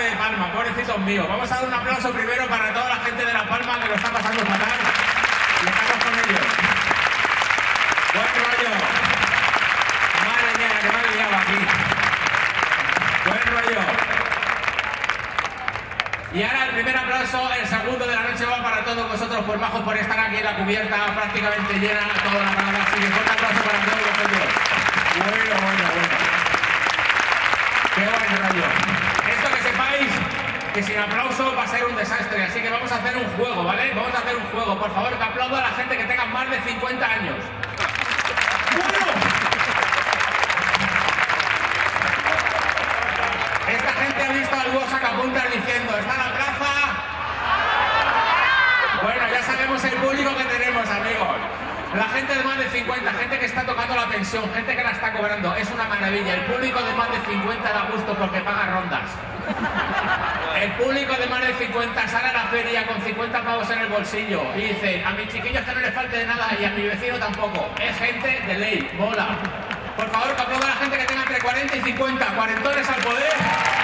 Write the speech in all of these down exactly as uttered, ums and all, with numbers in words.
de Palma, pobrecitos míos. Vamos a dar un aplauso primero para toda la gente de La Palma que lo está pasando fatal. Y estamos con ellos. Buen rollo. Madre mía, que me he liado aquí. Buen rollo. Y ahora el primer aplauso, el segundo de la noche va para todos vosotros, por majos, por estar aquí en la cubierta prácticamente llena toda la palabra. Así que un aplauso para todos vosotros. Bueno, bueno, bueno. Qué buen rollo. Esto que sepáis que sin aplauso va a ser un desastre, así que vamos a hacer un juego, ¿vale? Vamos a hacer un juego. Por favor, que aplauda a la gente que tenga más de cincuenta años. ¡Bueno! Esta gente ha visto al búho sacapuntas diciendo, ¿está la plaza? Bueno, ya sabemos el público que tenemos, amigos. La gente de más de cincuenta, gente que está tocando la pensión, gente que la está cobrando, es una maravilla. El público de más de cincuenta da gusto porque paga rondas. El público de más de cincuenta sale a la feria con cincuenta pavos en el bolsillo y dice, a mis chiquillos que no les falte de nada y a mi vecino tampoco. Es gente de ley, mola. Por favor, que aplauda a la gente que tenga entre cuarenta y cincuenta, cuarentones al poder.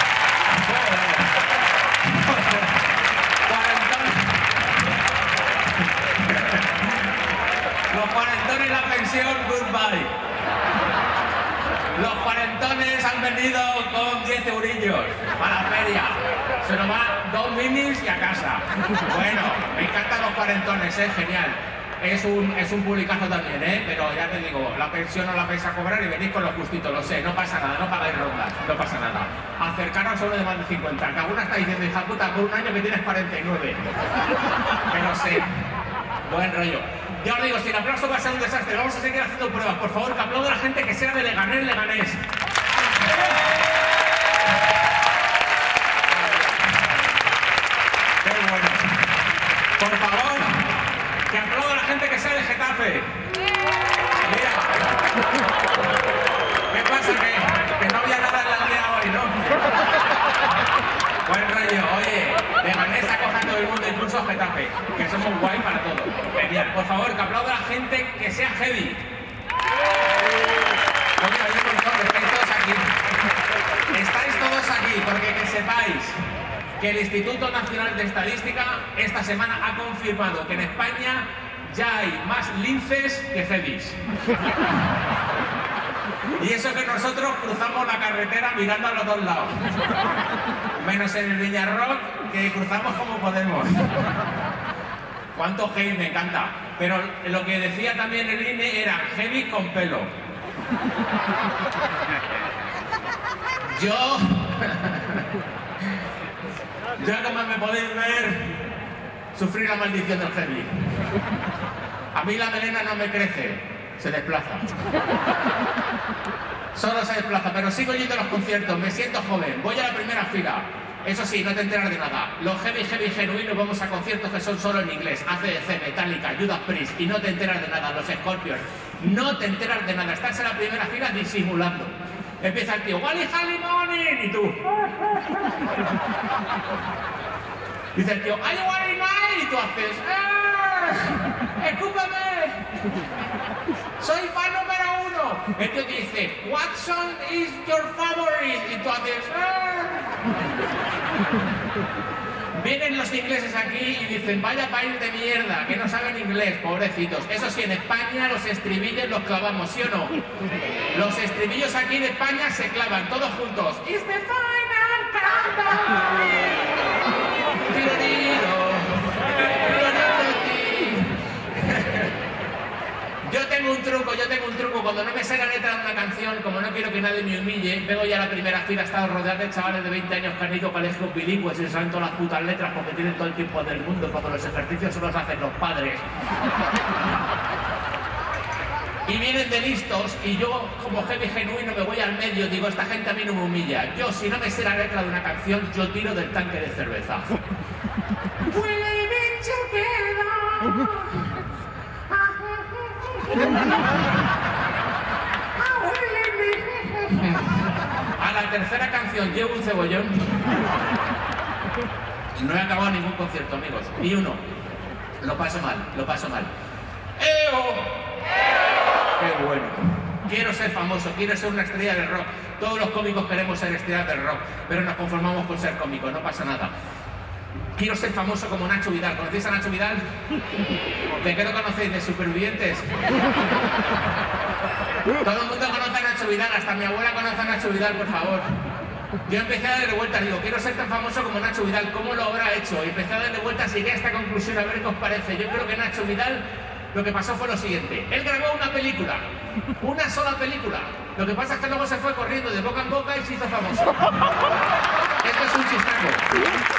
Los cuarentones la pensión, goodbye. Los cuarentones han venido con diez eurillos a la feria. Se nos va dos minis y a casa. Bueno, me encantan los cuarentones, es genial. Es un, es un publicazo también, ¿eh? Pero ya te digo, la pensión no la vais a cobrar y venís con los justitos, lo sé, no pasa nada, no pagáis rondas, no pasa nada. Acercaros a uno de más de cincuenta, que alguna está diciendo, hija puta, por un año que tienes cuarenta y nueve. Pero sé, buen rollo. Ya os digo, sin aplauso va a ser un desastre, vamos a seguir haciendo pruebas. Por favor, que aplauda a la gente que sea de Leganés, Leganés. Qué bueno. Por favor, que aplauda a la gente que sea de Getafe. Mira. ¿Qué pasa? Que, que no había nada en la aldea hoy, ¿no? Buen rollo. Oye, Leganés acoge a todo el mundo, incluso a Getafe, que somos guay para todo. Genial. Por favor, que aplauda a la gente que sea heavy. Oye, oye, por favor, estáis todos aquí. Estáis todos aquí, porque que sepáis que el Instituto Nacional de Estadística esta semana ha confirmado que en España ya hay más linces que heavies. Y eso que nosotros cruzamos la carretera mirando a los dos lados. Menos en el Viñarrock, que cruzamos como podemos. Cuánto heavy, me encanta. Pero lo que decía también el I N E era heavy con pelo. Yo... Yo, como me podéis ver, sufrí la maldición del heavy. A mí la melena no me crece, se desplaza. Solo se desplaza, pero sigo yendo a los conciertos, me siento joven, voy a la primera fila. Eso sí, no te enteras de nada. Los heavy, heavy genuinos vamos a conciertos que son solo en inglés. A C D C, Metallica, Judas Priest, y no te enteras de nada. Los Scorpions, no te enteras de nada. Estás en la primera fila disimulando. Empieza el tío, Wally Hally Morning, y tú. Dice el tío, Are you Wally Night? Y tú haces, ¡ah! ¡Escúpame! ¡Soy fan número uno! El tío te dice, What song is your favorite? Y tú haces, ¡ah! Vienen los ingleses aquí y dicen, vaya país de mierda, que no saben inglés, pobrecitos. Eso sí, en España los estribillos los clavamos, ¿sí o no? Los estribillos aquí de España se clavan, todos juntos. It's the final countdown. Yo tengo un truco, yo tengo un truco. Cuando no me sé la letra de una canción, como no quiero que nadie me humille, vengo ya a la primera fila, he estado rodeado de chavales de veinte años que han ido a colegios bilingües y se saben todas las putas letras porque tienen todo el tiempo del mundo, cuando los ejercicios solo los hacen los padres. Y vienen de listos y yo, como heavy genuino, me voy al medio, digo, esta gente a mí no me humilla. Yo, si no me sé la letra de una canción, yo tiro del tanque de cerveza. A la tercera canción llevo un cebollón. No he acabado ningún concierto, amigos, ni uno. Lo paso mal, lo paso mal. ¡Eo! ¡Qué bueno! quiero ser famoso, quiero ser una estrella del rock. Todos los cómicos queremos ser estrellas del rock, pero nos conformamos con ser cómicos, no pasa nada. Quiero ser famoso como Nacho Vidal. ¿Conocéis a Nacho Vidal? ¿De qué lo conocéis? ¿De Supervivientes? Todo el mundo conoce a Nacho Vidal, hasta mi abuela conoce a Nacho Vidal, por favor. Yo empecé a darle vueltas, digo, quiero ser tan famoso como Nacho Vidal, ¿cómo lo habrá hecho? Y empecé a darle vueltas y llegué a esta conclusión, a ver qué os parece. Yo creo que Nacho Vidal, lo que pasó fue lo siguiente. Él grabó una película, una sola película. Lo que pasa es que luego se fue corriendo de boca en boca y se hizo famoso. Esto es un chistaco.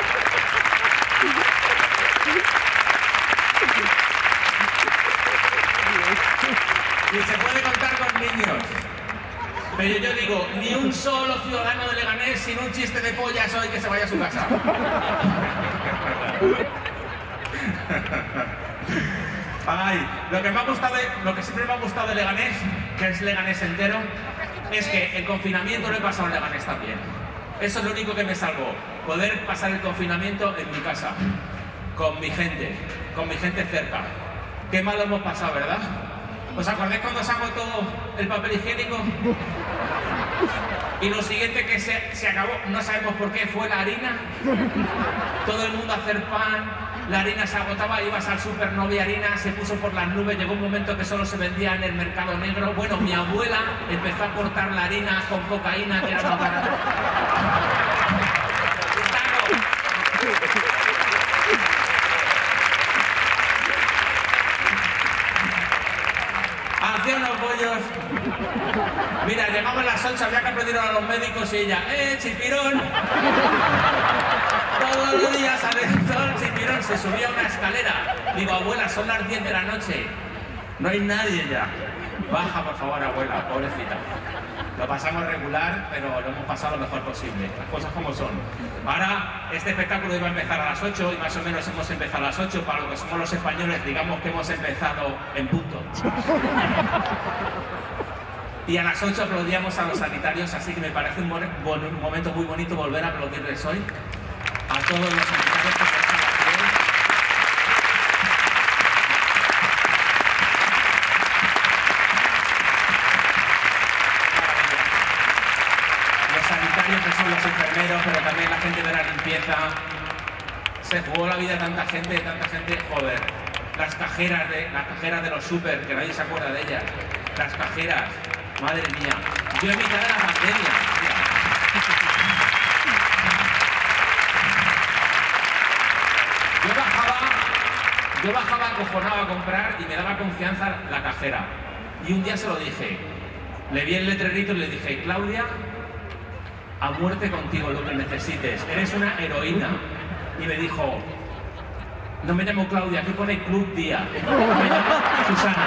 Y se puede contar con niños. Pero yo digo, ni un solo ciudadano de Leganés sin un chiste de pollas hoy que se vaya a su casa. Ay, lo que me ha gustado, de, lo que siempre me ha gustado de Leganés, que es Leganés entero, es que el confinamiento lo he pasado en Leganés también. Eso es lo único que me salvó, poder pasar el confinamiento en mi casa, con mi gente, con mi gente cerca. Qué mal lo hemos pasado, ¿verdad? ¿Os acordáis cuando se agotó el papel higiénico? Y lo siguiente que se, se acabó, no sabemos por qué, fue la harina. Todo el mundo a hacer pan, la harina se agotaba, ibas al súper, no había harina, se puso por las nubes, llegó un momento que solo se vendía en el mercado negro. Bueno, mi abuela empezó a cortar la harina con cocaína, que era más barata. Hacía unos bollos. Mira, llegamos a las ocho, había que aplaudir a los médicos y ella, ¡eh, chipirón! Todos los días al todo el chipirón se subía a una escalera. Digo, abuela, son las diez de la noche. No hay nadie ya. Baja, por favor, abuela, pobrecita. Lo pasamos regular, pero lo hemos pasado lo mejor posible. Las cosas como son. Ahora, este espectáculo iba a empezar a las ocho y más o menos hemos empezado a las ocho. Para lo que somos los españoles, digamos que hemos empezado en punto. Y a las ocho aplaudíamos a los sanitarios, así que me parece un, bon un momento muy bonito volver a aplaudirles hoy a todos los sanitarios que están aquí. Los sanitarios que son los enfermeros, pero también la gente de la limpieza. Se jugó la vida de tanta gente, tanta gente, joder. Las cajeras de, las cajeras de los súper, que nadie se acuerda de ellas. Las cajeras. Madre mía, yo en mitad de la pandemia. Mira. Yo bajaba, yo bajaba acojonado a comprar y me daba confianza la cajera. Y un día se lo dije, le vi el letrerito y le dije, Claudia, a muerte contigo, lo que necesites, eres una heroína. Y me dijo, no me llamo Claudia, aquí pone Club Día, me llamo Susana.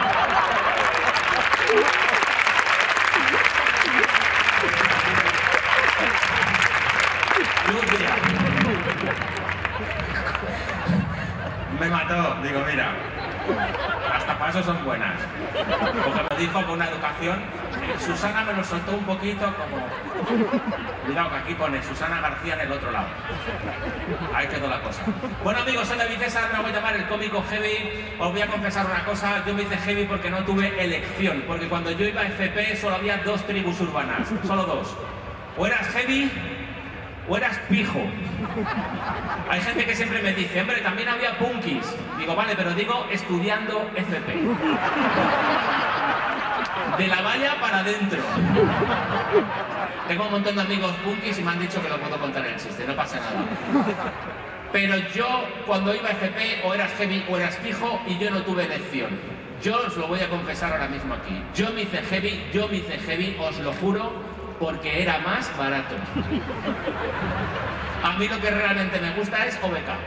Me mató, digo, mira, hasta para eso son buenas. Porque me dijo con una educación, eh, Susana me lo soltó un poquito como... Cuidado que aquí pone Susana García en el otro lado. Ahí quedó la cosa. Bueno amigos, soy David César, me voy a llamar el cómico heavy. Os voy a confesar una cosa, yo me hice heavy porque no tuve elección. Porque cuando yo iba a F P solo había dos tribus urbanas, solo dos. O eras heavy o eras pijo. Hay gente que siempre me dice, hombre, también había punkis. Digo, vale, pero digo estudiando F P. De la valla para adentro. Tengo un montón de amigos punkis y me han dicho que lo puedo contar en el chiste, no pasa nada. Pero yo, cuando iba a F P, o eras heavy o eras pijo, y yo no tuve elección. Yo os lo voy a confesar ahora mismo aquí. Yo me hice heavy, yo me hice heavy, os lo juro, porque era más barato. A mí lo que realmente me gusta es O B K.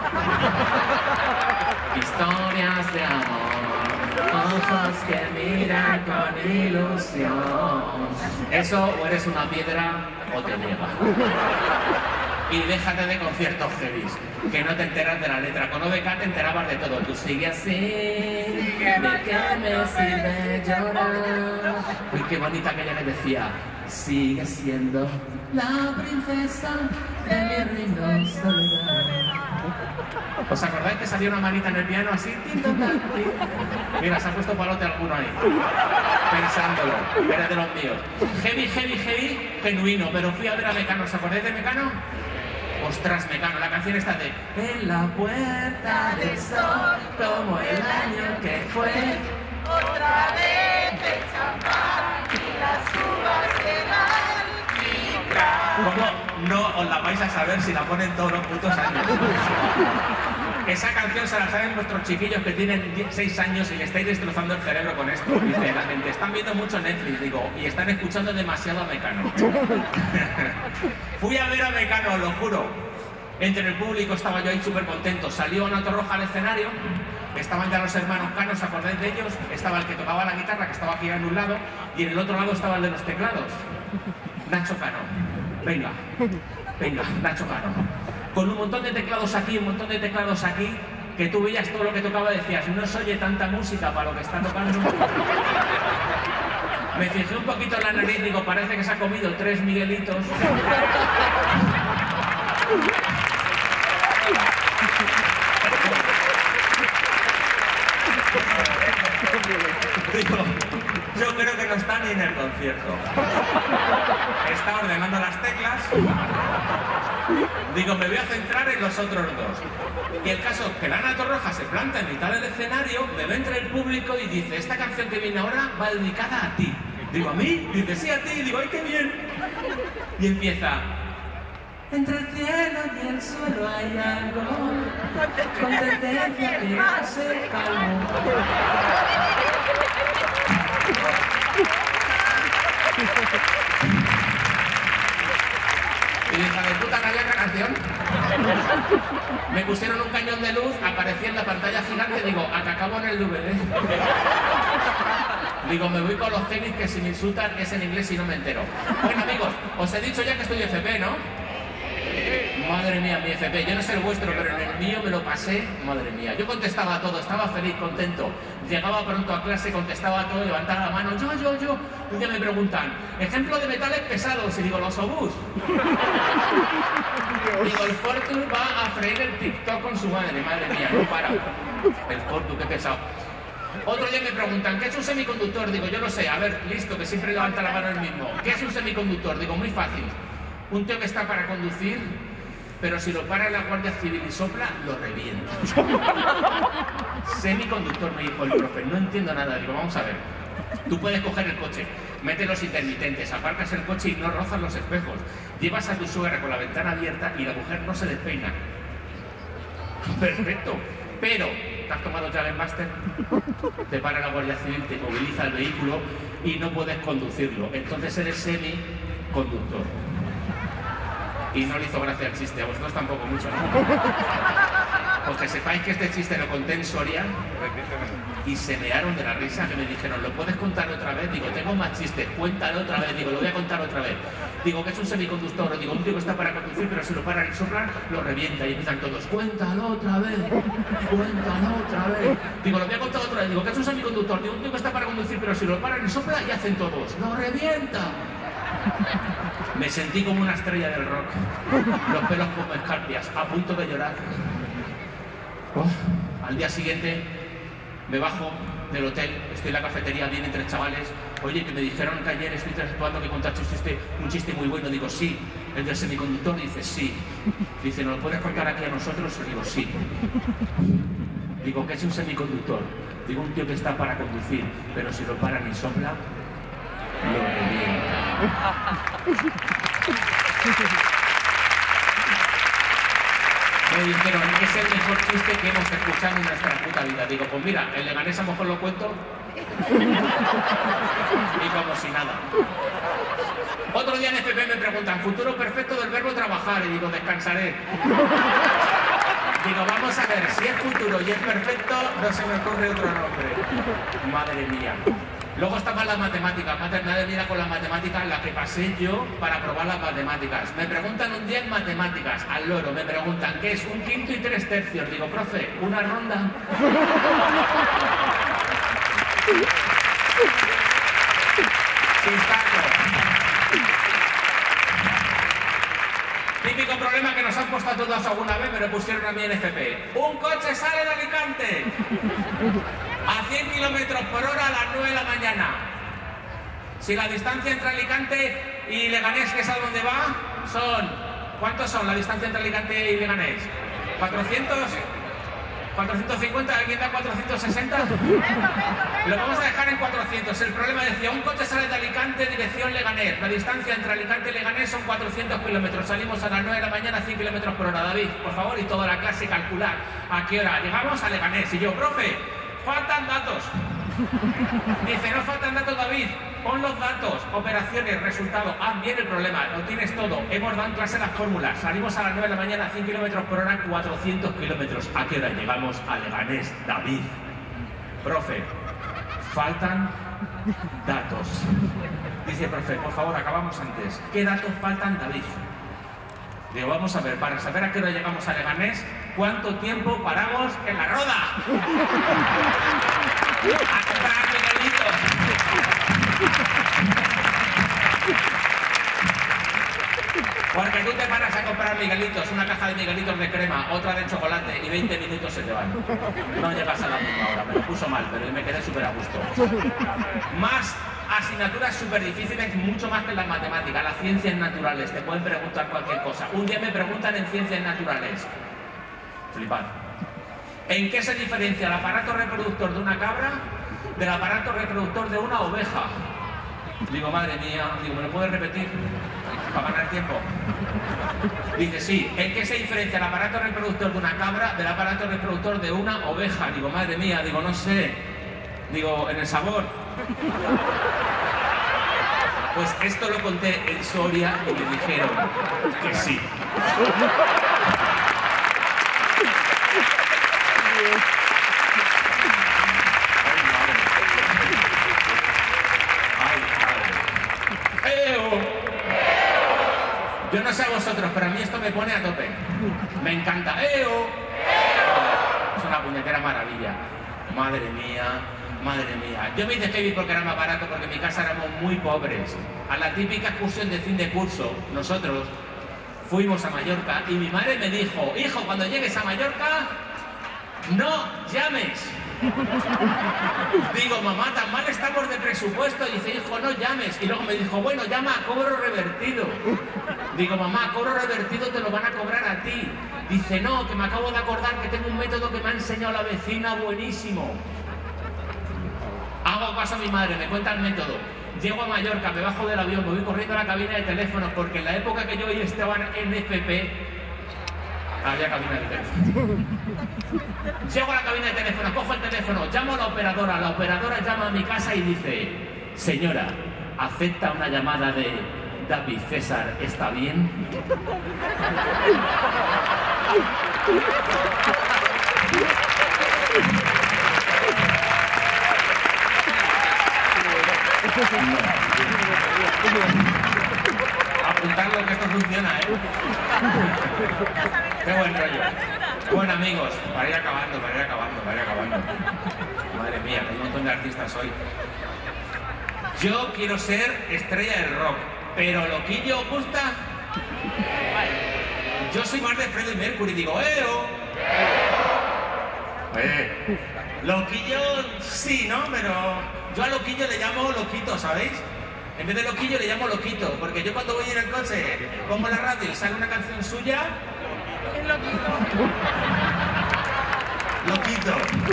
Historias de amor, ojos que miran con ilusión. Eso, o eres una piedra o te niega. Y déjate de conciertos heavies, que no te enteras de la letra. Con O B K te enterabas de todo. Tú sigue así, ¿de qué me sirve llorar? Uy, qué bonita que ella le decía. Sigue siendo la princesa de mi reino soledad. ¿Os acordáis que salía una manita en el piano así? Mira, se ha puesto palote alguno ahí. Pensándolo. Era de los míos. Heavy, heavy, heavy, genuino. Pero fui a ver a Mecano. ¿Os acordáis de Mecano? Ostras, Mecano. La canción está de En la puerta del sol, como el año que fue. Otra vez el champán y las uvas del alquitrán. ¿Cómo no os la vais a saber si la ponen todos los putos años? Esa canción se la saben vuestros chiquillos que tienen seis años y le estáis destrozando el cerebro con esto. Dice la gente, están viendo mucho Netflix, digo, y están escuchando demasiado a Mecano. Fui a ver a Mecano, os lo juro. Entre el público estaba yo ahí súper contento. Salió Ana Torroja al escenario. Estaban ya los hermanos Cano, ¿os acordáis de ellos? Estaba el que tocaba la guitarra, que estaba aquí en un lado, y en el otro lado estaba el de los teclados. Nacho Cano. Venga, venga, Nacho Cano. Con un montón de teclados aquí, un montón de teclados aquí, que tú veías todo lo que tocaba y decías, no se oye tanta música para lo que está tocando. Me fijé un poquito en la nariz, digo, parece que se ha comido tres Miguelitos. Digo, yo creo que no está ni en el concierto. Está ordenando las teclas. Digo, me voy a centrar en los otros dos. Y el caso es que la Ana Torroja se planta en mitad del escenario, me ve entre el público y dice, esta canción que viene ahora va dedicada a ti. Digo, ¿a mí? Dice, sí, a ti. Y digo, ¡ay, qué bien! Y empieza... Entre el cielo y el suelo hay algo, con tendencia que hace calmo. Y dije, ¿de puta no había otra canción? Me pusieron un cañón de luz, aparecía en la pantalla gigante, digo, ¿a que acabo en el D V D? Digo, me voy con los tenis que si me insultan es en inglés y no me entero. Bueno, amigos, os he dicho ya que estoy F P, ¿no? Madre mía, mi F P, yo no sé el vuestro, pero en el mío me lo pasé, madre mía. Yo contestaba a todo, estaba feliz, contento. Llegaba pronto a clase, contestaba a todo, levantaba la mano, yo, yo, yo. Un día me preguntan, ejemplo de metales pesados, y digo, los obús. Digo, el Fortu va a freír el TikTok con su madre, madre mía, no para. El Fortu, qué pesado. Otro día me preguntan, ¿qué es un semiconductor? Digo, yo no sé, a ver, listo, que siempre levanta la mano el mismo. ¿Qué es un semiconductor? Digo, muy fácil. Un tío que está para conducir, pero si lo para la Guardia Civil y sopla, lo revienta. Semiconductor, me dijo el profe, no entiendo nada. Digo, vamos a ver, tú puedes coger el coche, metes los intermitentes, aparcas el coche y no rozas los espejos, llevas a tu suegra con la ventana abierta y la mujer no se despeina. Perfecto, pero ¿te has tomado ya el máster? Te para la Guardia Civil, te moviliza el vehículo y no puedes conducirlo. Entonces eres semiconductor. Y no le hizo gracia el chiste, a vosotros tampoco mucho, ¿no? Pues que sepáis que este chiste lo conté en Soria y se mearon de la risa, que me dijeron, ¿lo puedes contar otra vez? Digo, tengo más chistes, cuéntalo otra vez. Digo, lo voy a contar otra vez. Digo, que es un semiconductor. Digo, un tío que está para conducir, pero si lo paran y soplan, lo revienta. Y empiezan todos, cuéntalo otra vez, cuéntalo otra vez. Digo, lo voy a contar otra vez. Digo, que es un semiconductor. Digo, un tío que está para conducir, pero si lo paran y soplan, y hacen todos, lo revienta. Me sentí como una estrella del rock, los pelos como escarpias, a punto de llorar. Oh, al día siguiente me bajo del hotel, estoy en la cafetería, vienen tres chavales. Oye, que me dijeron que ayer estoy actuando que contaste un chiste, un chiste muy bueno. Digo, sí. El del semiconductor dice, sí. Dice, ¿nos lo puedes contar aquí a nosotros? Digo, sí. Digo, ¿qué es un semiconductor? Digo, un tío que está para conducir, pero si lo paran y sopla, lo revienta. Me dijeron, es el mejor chiste que hemos escuchado en nuestra puta vida. Digo, pues mira, el Leganés a lo mejor lo cuento y como si nada. Otro día en F P me preguntan, futuro perfecto del verbo trabajar, y digo, descansaré. Digo, vamos a ver, si es futuro y es perfecto, no se me ocurre otro nombre. Madre mía. Luego estaban las matemáticas, nadie mira con las matemáticas, la que pasé yo para probar las matemáticas. Me preguntan un día en matemáticas, al loro, me preguntan, ¿qué es un quinto y tres tercios? Digo, profe, ¿una ronda? Sin saco. típico problema que nos han puesto a todos alguna vez, me lo pusieron a mí en F P. Un coche sale de Alicante a cien kilómetros por hora a las nueve de la mañana. Si la distancia entre Alicante y Leganés, que es a donde va, son... ¿Cuántos son la distancia entre Alicante y Leganés? ¿cuatrocientos? ¿cuatrocientos cincuenta? ¿Alguien da cuatrocientos sesenta? Lo vamos a dejar en cuatrocientos. El problema decía, un coche sale de Alicante dirección Leganés. La distancia entre Alicante y Leganés son cuatrocientos kilómetros. Salimos a las nueve de la mañana a cien kilómetros por hora. David, por favor, y toda la clase calcular a qué hora llegamos a Leganés. Y yo, profe, faltan datos. Dice, no faltan datos, David. Pon los datos, operaciones, resultados. Haz bien el problema, lo tienes todo. Hemos dado en clase las fórmulas. Salimos a las nueve de la mañana a cien kilómetros por hora, cuatrocientos kilómetros. ¿A qué hora llegamos a Leganés, David? Profe, faltan datos. Dice, profe, por favor, acabamos antes. ¿Qué datos faltan, David? Digo, vamos a ver, para saber a qué hora llegamos a Leganés, ¿cuánto tiempo paramos en la roda? A comprar miguelitos. Porque tú te paras a comprar miguelitos, una caja de miguelitos de crema, otra de chocolate y veinte minutos se te van. No llegas a la misma hora, me lo puso mal, pero yo me quedé súper a gusto. Más asignaturas súper difíciles, mucho más que las matemáticas, las ciencias naturales, te pueden preguntar cualquier cosa. Un día me preguntan en ciencias naturales, flipad, ¿en qué se diferencia el aparato reproductor de una cabra del aparato reproductor de una oveja? Digo, madre mía, digo, ¿me lo puedes repetir? Para ganar tiempo. Dice, sí, ¿en qué se diferencia el aparato reproductor de una cabra del aparato reproductor de una oveja? Digo, madre mía, digo, no sé. Digo, en el sabor. Pues esto lo conté en Soria y me dijeron que sí. Yo no sé a vosotros, pero a mí esto me pone a tope. Me encanta. ¡Eo! Es una puñetera maravilla. Madre mía, madre mía. Yo me hice heavy porque era más barato, porque en mi casa éramos muy pobres. A la típica excursión de fin de curso, nosotros fuimos a Mallorca y mi madre me dijo, hijo, cuando llegues a Mallorca, no llames. Digo, mamá, tan mal estamos de presupuesto. Dice, hijo, no llames. Y luego me dijo, bueno, llama a cobro revertido. Digo, mamá, a cobro revertido te lo van a cobrar a ti. Dice, no, que me acabo de acordar que tengo un método que me ha enseñado la vecina buenísimo. Hago caso a mi madre, me cuenta el método. Llego a Mallorca, me bajo del avión, me voy corriendo a la cabina de teléfonos, porque en la época que yo y estaban en F P había cabina de teléfono. Llego a la cabina de teléfono, cojo el teléfono, llamo a la operadora, la operadora llama a mi casa y dice, señora, ¿acepta una llamada de David César? ¿Está bien? Apuntarlo que esto funciona, ¿eh? Qué buen rollo. Bueno, amigos, para ir acabando, para ir acabando, para ir acabando. Madre mía, hay un montón de artistas hoy. Yo quiero ser estrella del rock, pero loquillo, ¿os gusta? Yo soy más de Freddie Mercury, digo, ¡eo! Eh, loquillo, sí, ¿no? Pero yo a loquillo le llamo loquito, ¿sabéis? En vez de loquillo le llamo loquito, porque yo cuando voy en el coche pongo la radio y sale una canción suya. Es loquito. Loquito.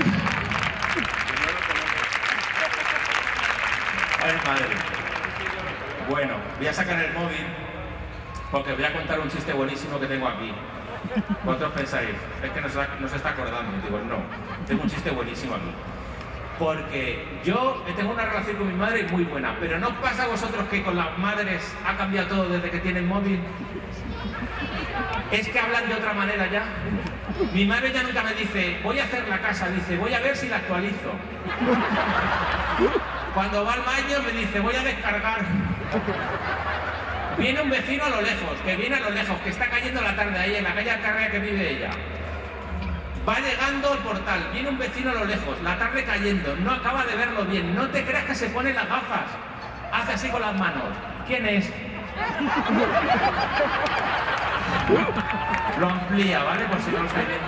Ay, madre. Bueno, voy a sacar el móvil porque voy a contar un chiste buenísimo que tengo aquí. Vosotros pensáis, es que no se, no se está acordando. Digo, no, tengo un chiste buenísimo aquí. Porque yo tengo una relación con mi madre muy buena, pero ¿no os pasa a vosotros que con las madres ha cambiado todo desde que tienen móvil? Es que hablan de otra manera ya. Mi madre ya nunca me dice, voy a hacer la casa, dice, voy a ver si la actualizo. Cuando va al baño me dice, voy a descargar. Viene un vecino a lo lejos, que viene a lo lejos, que está cayendo la tarde ahí, en la calle Alcarrea que vive ella. Va llegando al portal, viene un vecino a lo lejos, la tarde cayendo, no acaba de verlo bien, no te creas que se pone las gafas, hace así con las manos. ¿Quién es? Lo amplía, ¿vale? Por si no lo estáis viendo.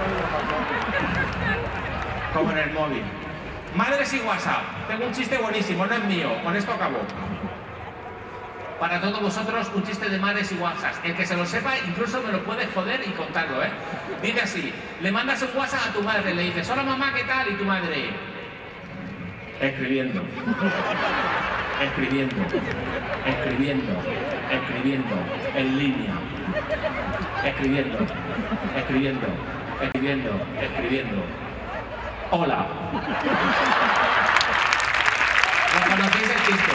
Como en el móvil. Madres y WhatsApp. Tengo un chiste buenísimo, no es mío. Con esto acabo. Para todos vosotros, un chiste de madres y WhatsApp. El que se lo sepa, incluso me lo puede joder y contarlo, ¿eh? Dice así, le mandas un WhatsApp a tu madre, le dices, hola mamá, ¿qué tal? Y tu madre, escribiendo, escribiendo, escribiendo, escribiendo, en línea, escribiendo, escribiendo, escribiendo, escribiendo, hola. ¿No conocéis el chiste?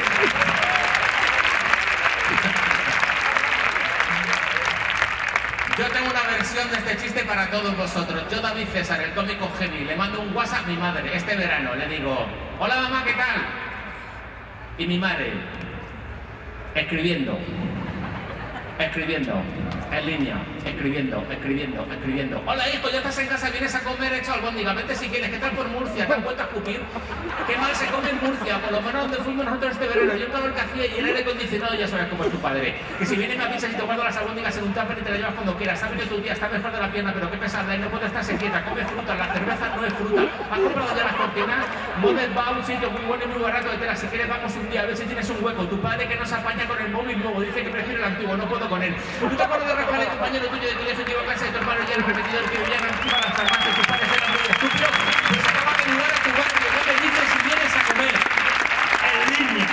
Yo tengo una versión de este chiste para todos vosotros. Yo, David César, el cómico heavy, le mando un WhatsApp a mi madre este verano. Le digo, hola mamá, ¿qué tal? Y mi madre, escribiendo, escribiendo, en línea, escribiendo, escribiendo, escribiendo. Hola hijo, ya estás en casa, vienes a comer hecho albóndiga, vete si quieres, ¿qué tal por Murcia? ¿Te has vuelto a escupir? ¿Qué mal se come en Murcia? Por lo menos donde fuimos nosotros este verano. Yo el calor que hacía y el aire acondicionado, ya sabes cómo es tu padre. Que si vienes a misa y te guardo las albóndigas en un tupper y te las llevas cuando quieras. Sabes que tu día está mejor de la pierna, pero qué pesada, y no puede estarse quieta. Come fruta, la cerveza no es fruta. ¿Has comprado ya las cortinas? Model va a un sitio muy bueno y muy barato de tela. Si quieres vamos un día a ver si tienes un hueco. Tu padre que no se apaña con el móvil nuevo, dice que prefiere el antiguo, no puedo con él. ¿Tú te acuerdas de Rafael, compañero tuyo de colegio que iba a casa de tu hermano y el repetidor que vivían encima de las farmacias? Tus padres eran muy estúpidos. Pues acaba de ayudar a tu barrio. No te dices si vienes a comer. En línea.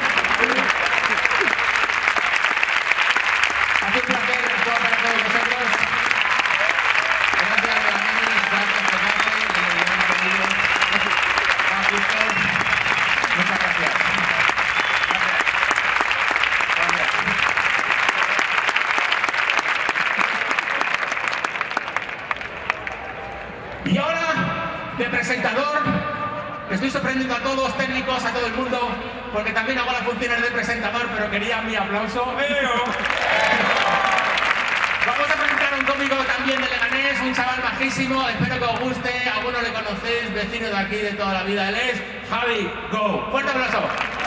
Hace un placer actuar para todos vosotros. Gracias a la Nani, gracias a Tomate, de lo que han pedido. Gracias. Muchas gracias. Y ahora, de presentador, estoy sorprendiendo a todos, técnicos, a todo el mundo, porque también hago las funciones de presentador, pero quería mi aplauso. Vamos a presentar a un cómico también de Leganés, un chaval majísimo, espero que os guste, algunos le conocéis, vecino de aquí de toda la vida, él es Javi Go. Fuerte aplauso.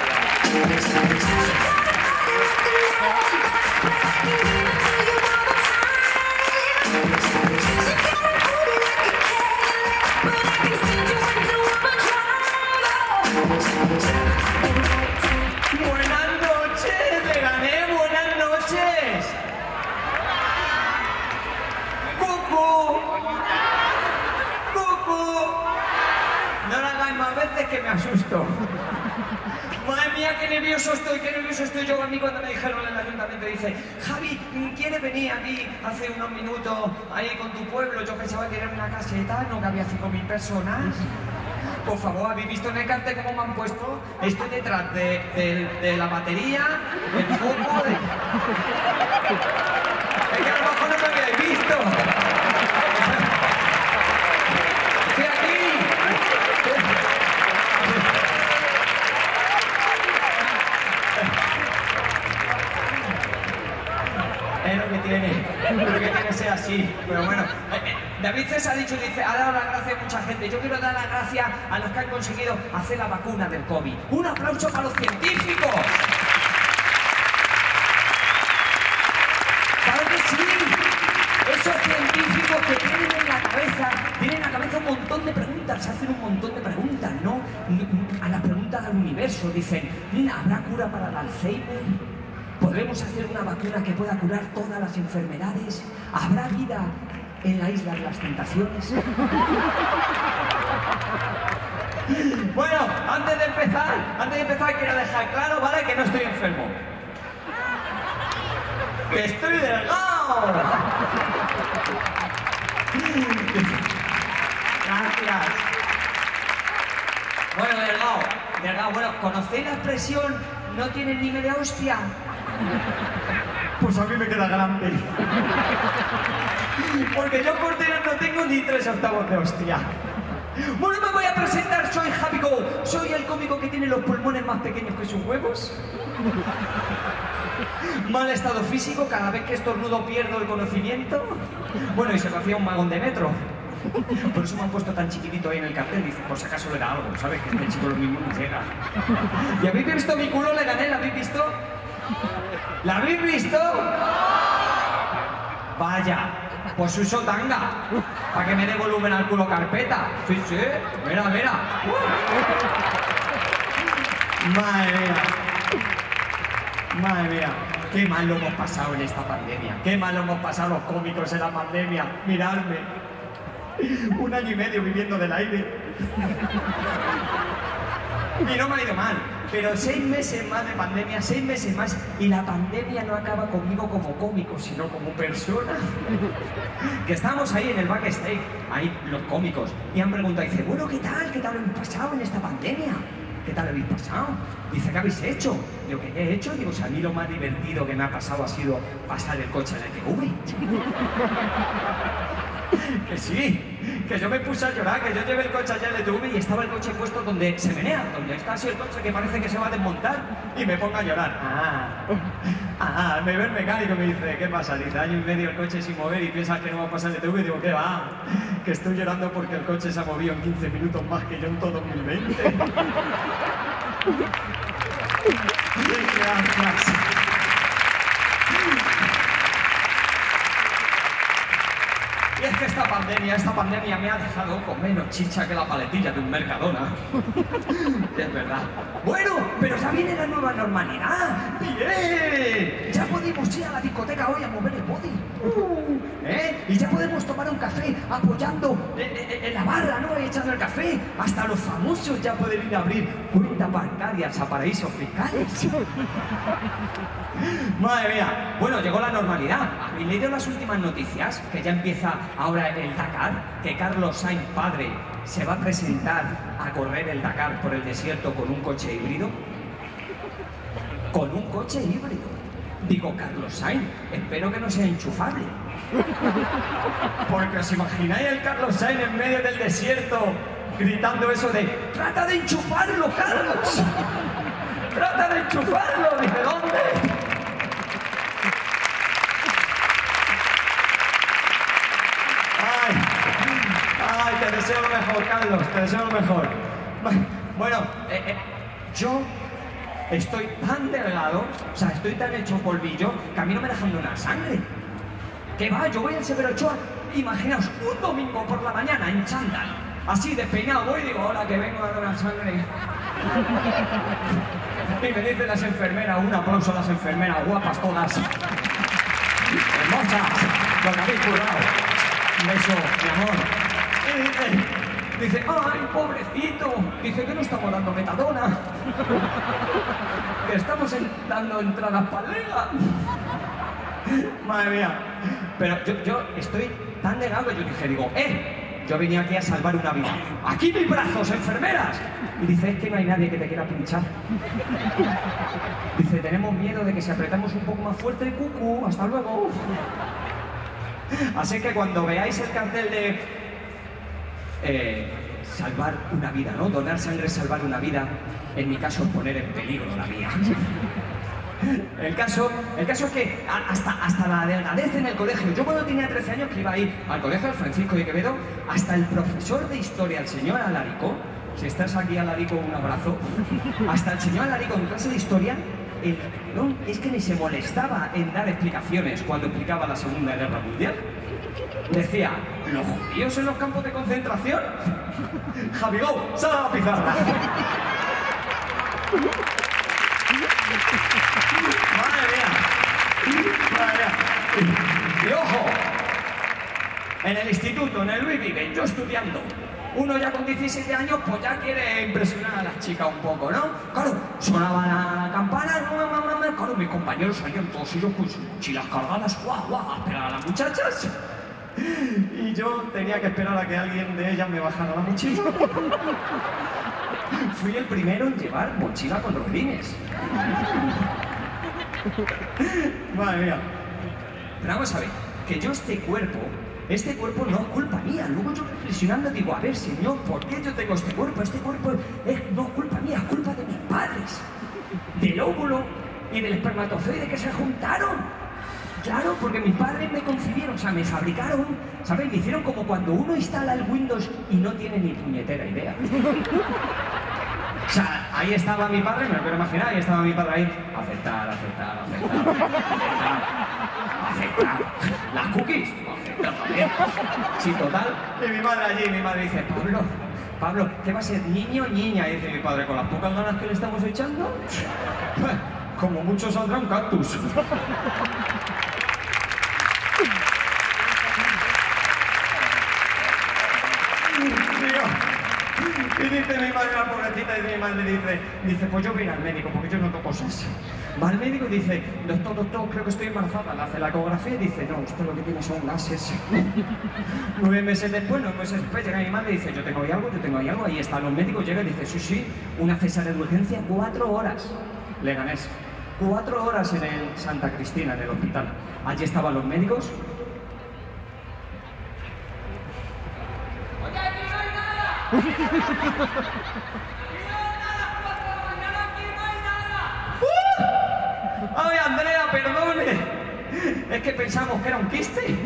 Buenas noches, Leganés, buenas noches. Cucu, Cucu. No lo hagáis más veces que me asusto. Madre mía, qué nervioso estoy, qué nervioso estoy yo. A mí cuando me dijeron en el ayuntamiento, dice, Javi, ¿quieres venir aquí hace unos minutos ahí con tu pueblo? Yo pensaba que era una caseta, no que había cinco mil personas. Por favor, ¿habéis visto en el cartel cómo me han puesto? Estoy detrás de, de, de la batería, del foco, de... Es que a lo mejor no me habíais visto. ¡Estoy aquí! Es lo que tiene, es lo que tiene ser así. Pero bueno, David César ha dicho, dice, ha dado las gracias a mucha gente. Yo quiero dar las gracias a los que han conseguido hacer la vacuna del COVID. Un aplauso para los científicos. ¡Claro que sí! Esos científicos que tienen en la cabeza, tienen en la cabeza un montón de preguntas, se hacen un montón de preguntas, ¿no? A las preguntas del universo dicen, ¿habrá cura para el Alzheimer? ¿Podremos hacer una vacuna que pueda curar todas las enfermedades? ¿Habrá vida en la isla de las tentaciones? Bueno, antes de empezar, antes de empezar quiero dejar claro, ¿vale? Que no estoy enfermo. ¡Que estoy delgado! Gracias. Bueno, delgado, delgado. Bueno, ¿conocéis la expresión no tienes ni media hostia? Pues a mí me queda grande. Porque yo portero no tengo ni tres octavos de hostia. Bueno, me voy a presentar, soy Javi Go. Soy el cómico que tiene los pulmones más pequeños que sus huevos. Mal estado físico, cada vez que estornudo pierdo el conocimiento. Bueno, y se lo hacía un vagón de metro. Por eso me han puesto tan chiquitito ahí en el cartel. Dice, por si acaso le da algo, ¿sabes? Que este chico lo mismo no llega. ¿Y habéis visto mi culo? Le gané, ¿la habéis visto? ¿La habéis visto? Vaya, pues uso tanga, para que me dé volumen al culo carpeta. Sí, sí, mira, mira. Madre mía. Madre mía. Qué mal lo hemos pasado en esta pandemia. Qué mal lo hemos pasado los cómicos en la pandemia. Miradme. Un año y medio viviendo del aire. Y no me ha ido mal. Pero seis meses más de pandemia, seis meses más, y la pandemia no acaba conmigo como cómico, sino como persona. Que estábamos ahí en el backstage, ahí los cómicos, y han preguntado, dice, bueno, ¿qué tal? ¿Qué tal habéis pasado en esta pandemia? ¿Qué tal habéis pasado? Dice, ¿qué habéis hecho? Yo, ¿qué he hecho? Digo, o sea, a mí lo más divertido que me ha pasado ha sido pasar el coche en el T V. Que sí, que yo me puse a llorar, que yo llevé el coche allá en el T V y estaba el coche puesto donde se menea, donde está así el coche que parece que se va a desmontar, y me pongo a llorar. Ah, ah, me ve el mecánico y me dice, ¿qué pasa? Dice, año y medio el coche sin mover y piensas que no va a pasar el T V. Digo, ¿qué va? Que estoy llorando porque el coche se ha movido en quince minutos más que yo en todo dos mil veinte. Gracias. Y es que esta pandemia, esta pandemia me ha dejado con menos chicha que la paletilla de un Mercadona. Es verdad. Bueno, pero ya viene la nueva normalidad. ¡Bien! Ya podemos ir a la discoteca hoy a mover el body. Uh, ¿eh? Y ya podemos tomar un café apoyando en, en, en la barra, ¿no? Echando el café. Hasta los famosos ya pueden ir a abrir cuentas bancarias a paraísos fiscales. Madre mía. Bueno, llegó la normalidad. ¿Habéis leído las últimas noticias? Que ya empieza ahora el Dakar, que Carlos Sainz, padre, se va a presentar a correr el Dakar por el desierto con un coche híbrido. Con un coche híbrido. Digo, Carlos Sainz, espero que no sea enchufable. Porque os imagináis el Carlos Sainz en medio del desierto gritando eso de ¡trata de enchufarlo, Carlos! ¡Trata de enchufarlo! Dice, ¿dónde? Ay, te deseo lo mejor, Carlos, te deseo lo mejor. Bueno, eh, eh, yo estoy tan delgado, o sea, estoy tan hecho polvillo, que a mí no me dejan donar sangre. ¿Qué va? Yo voy al Severo Ochoa, imaginaos, un domingo por la mañana en chándal, así despeinado, voy y digo, hola, que vengo a donar sangre. Y me dicen las enfermeras, un aplauso a las enfermeras, guapas todas. Hermosas, lo que habéis currado. Un beso, mi amor. Y dice, dice, ay, pobrecito, dice que no estamos dando metadona, que estamos en, dando entradas para Lega. Madre mía. Pero yo, yo estoy tan delgado que yo dije, digo, eh, yo venía aquí a salvar una vida. ¡Aquí mis brazos, enfermeras! Y dice, es que no hay nadie que te quiera pinchar. Dice, tenemos miedo de que si apretamos un poco más fuerte, cucú, hasta luego. Así que cuando veáis el cartel de eh, salvar una vida, ¿no? Donar sangre, salvar una vida, en mi caso es poner en peligro la mía. El caso, el caso es que hasta, hasta la delgadez en el colegio, yo cuando tenía trece años que iba a ir al colegio del Francisco de Quevedo, hasta el profesor de historia, el señor Alarico, si estás aquí Alarico, un abrazo, hasta el señor Alarico en clase de historia, el, no, es que ni se molestaba en dar explicaciones cuando explicaba la Segunda Guerra Mundial. Decía, ¿los judíos en los campos de concentración? Javigó, sal a la pizarra. Madre mía. Madre mía. Y, y ojo, en el instituto, en el Luis Vive, yo estudiando, uno ya con diecisiete años, pues ya quiere impresionar a las chicas un poco, ¿no? Claro, sonaba la campana, claro, mis compañeros salían todos ellos con sus mochilas cargadas, guau, guau, a esperar a las muchachas. Y yo tenía que esperar a que alguien de ellas me bajara la mochila. Fui el primero en llevar mochila con rodines. Madre mía. Pero vamos a ver, que yo este cuerpo, este cuerpo no es culpa mía. Luego yo reflexionando digo, a ver, señor, ¿por qué yo tengo este cuerpo? Este cuerpo es, no es culpa mía, es culpa de mis padres. Del óvulo y del espermatozoide que se juntaron. Claro, porque mis padres me concibieron, o sea, me fabricaron, ¿sabes? Me hicieron como cuando uno instala el Windows y no tiene ni puñetera idea. O sea, ahí ahí estaba mi padre, me lo quiero imaginar, ahí estaba mi padre ahí. Aceptar, aceptar, aceptar, aceptar, aceptar. ¿Las cookies? Aceptar también. Sí, total. Y mi madre allí, mi madre dice, Pablo, Pablo, ¿qué va a ser, niño o niña? Y dice mi padre, con las pocas ganas que le estamos echando, como mucho saldrá un cactus. Y dice mi madre, la pobrecita, y mi madre dice, dice, pues yo voy a ir al médico, porque yo noto cosas. Va al médico y dice, doctor, doctor, creo que estoy embarazada. Le hace la ecografía y dice, no, usted lo que tiene son gases. Nueve meses después, nueve meses después, llega mi madre y dice, yo tengo ahí algo, yo tengo ahí algo. Ahí están los médicos, llega y dice, sí, sí, una cesárea de urgencia, cuatro horas. Leganés. Cuatro horas en el Santa Cristina, en el hospital. Allí estaban los médicos. ¡Ay, Andrea, perdone! Es que pensamos que era un quiste. ¡Qué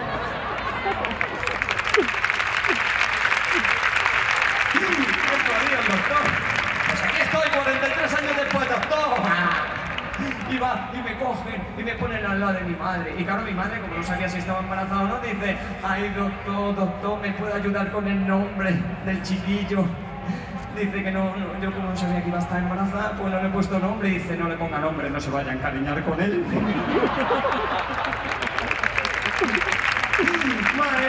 jodido el doctor! Pues aquí estoy, cuarenta y tres años después, doctor. Y va, y me cogen, y me ponen al lado de mi madre. Y claro, mi madre, como no sabía si estaba embarazada o no, dice, ay, doctor, doctor, ¿me puede ayudar con el nombre del chiquillo? Dice que no, no, yo como no sabía que iba a estar embarazada, pues no le he puesto nombre. Y dice, no le ponga nombre, no se vaya a encariñar con él. Madre.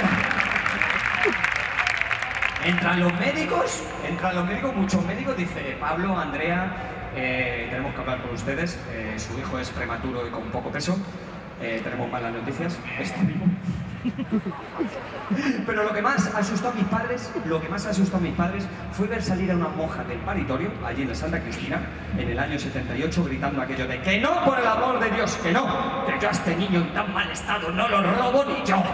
Entran los médicos, entran los médicos, muchos médicos, dice, Pablo, Andrea, eh, tenemos que hablar con ustedes, eh, su hijo es prematuro y con poco peso, eh, tenemos malas noticias, está vivo. Pero lo que más asustó a mis padres, lo que más asustó a mis padres fue ver salir a una monja del paritorio, allí en la Santa Cristina, en el año setenta y ocho, gritando aquello de que no, por el amor de Dios, que no, que yo a este niño en tan mal estado no lo robo ni yo.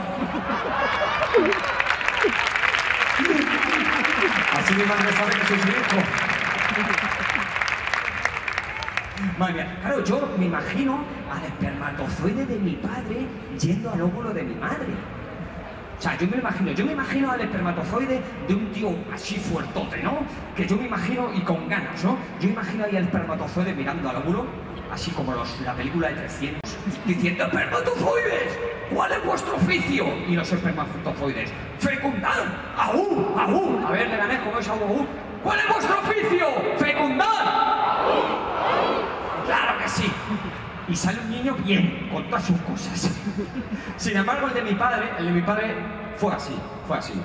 Así mi madre sabe que soy su hijo. Madre mía, claro, yo me imagino al espermatozoide de mi padre yendo al óvulo de mi madre. O sea, yo me imagino, yo me imagino al espermatozoide de un tío así fuertote, ¿no? Que yo me imagino, y con ganas, ¿no? Yo imagino ahí al espermatozoide mirando al óvulo, así como los, la película de trescientos, diciendo, espermatozoides, ¿cuál es vuestro oficio? Y los espermatozoides, fecundar, aú, aú. A ver, Leganés, ¿cómo es aú, aú? ¿Cuál es vuestro oficio? Fecundar. ¡Claro que sí! Y sale un niño bien, con todas sus cosas. Sin embargo, el de mi padre, el de mi padre fue así, fue así.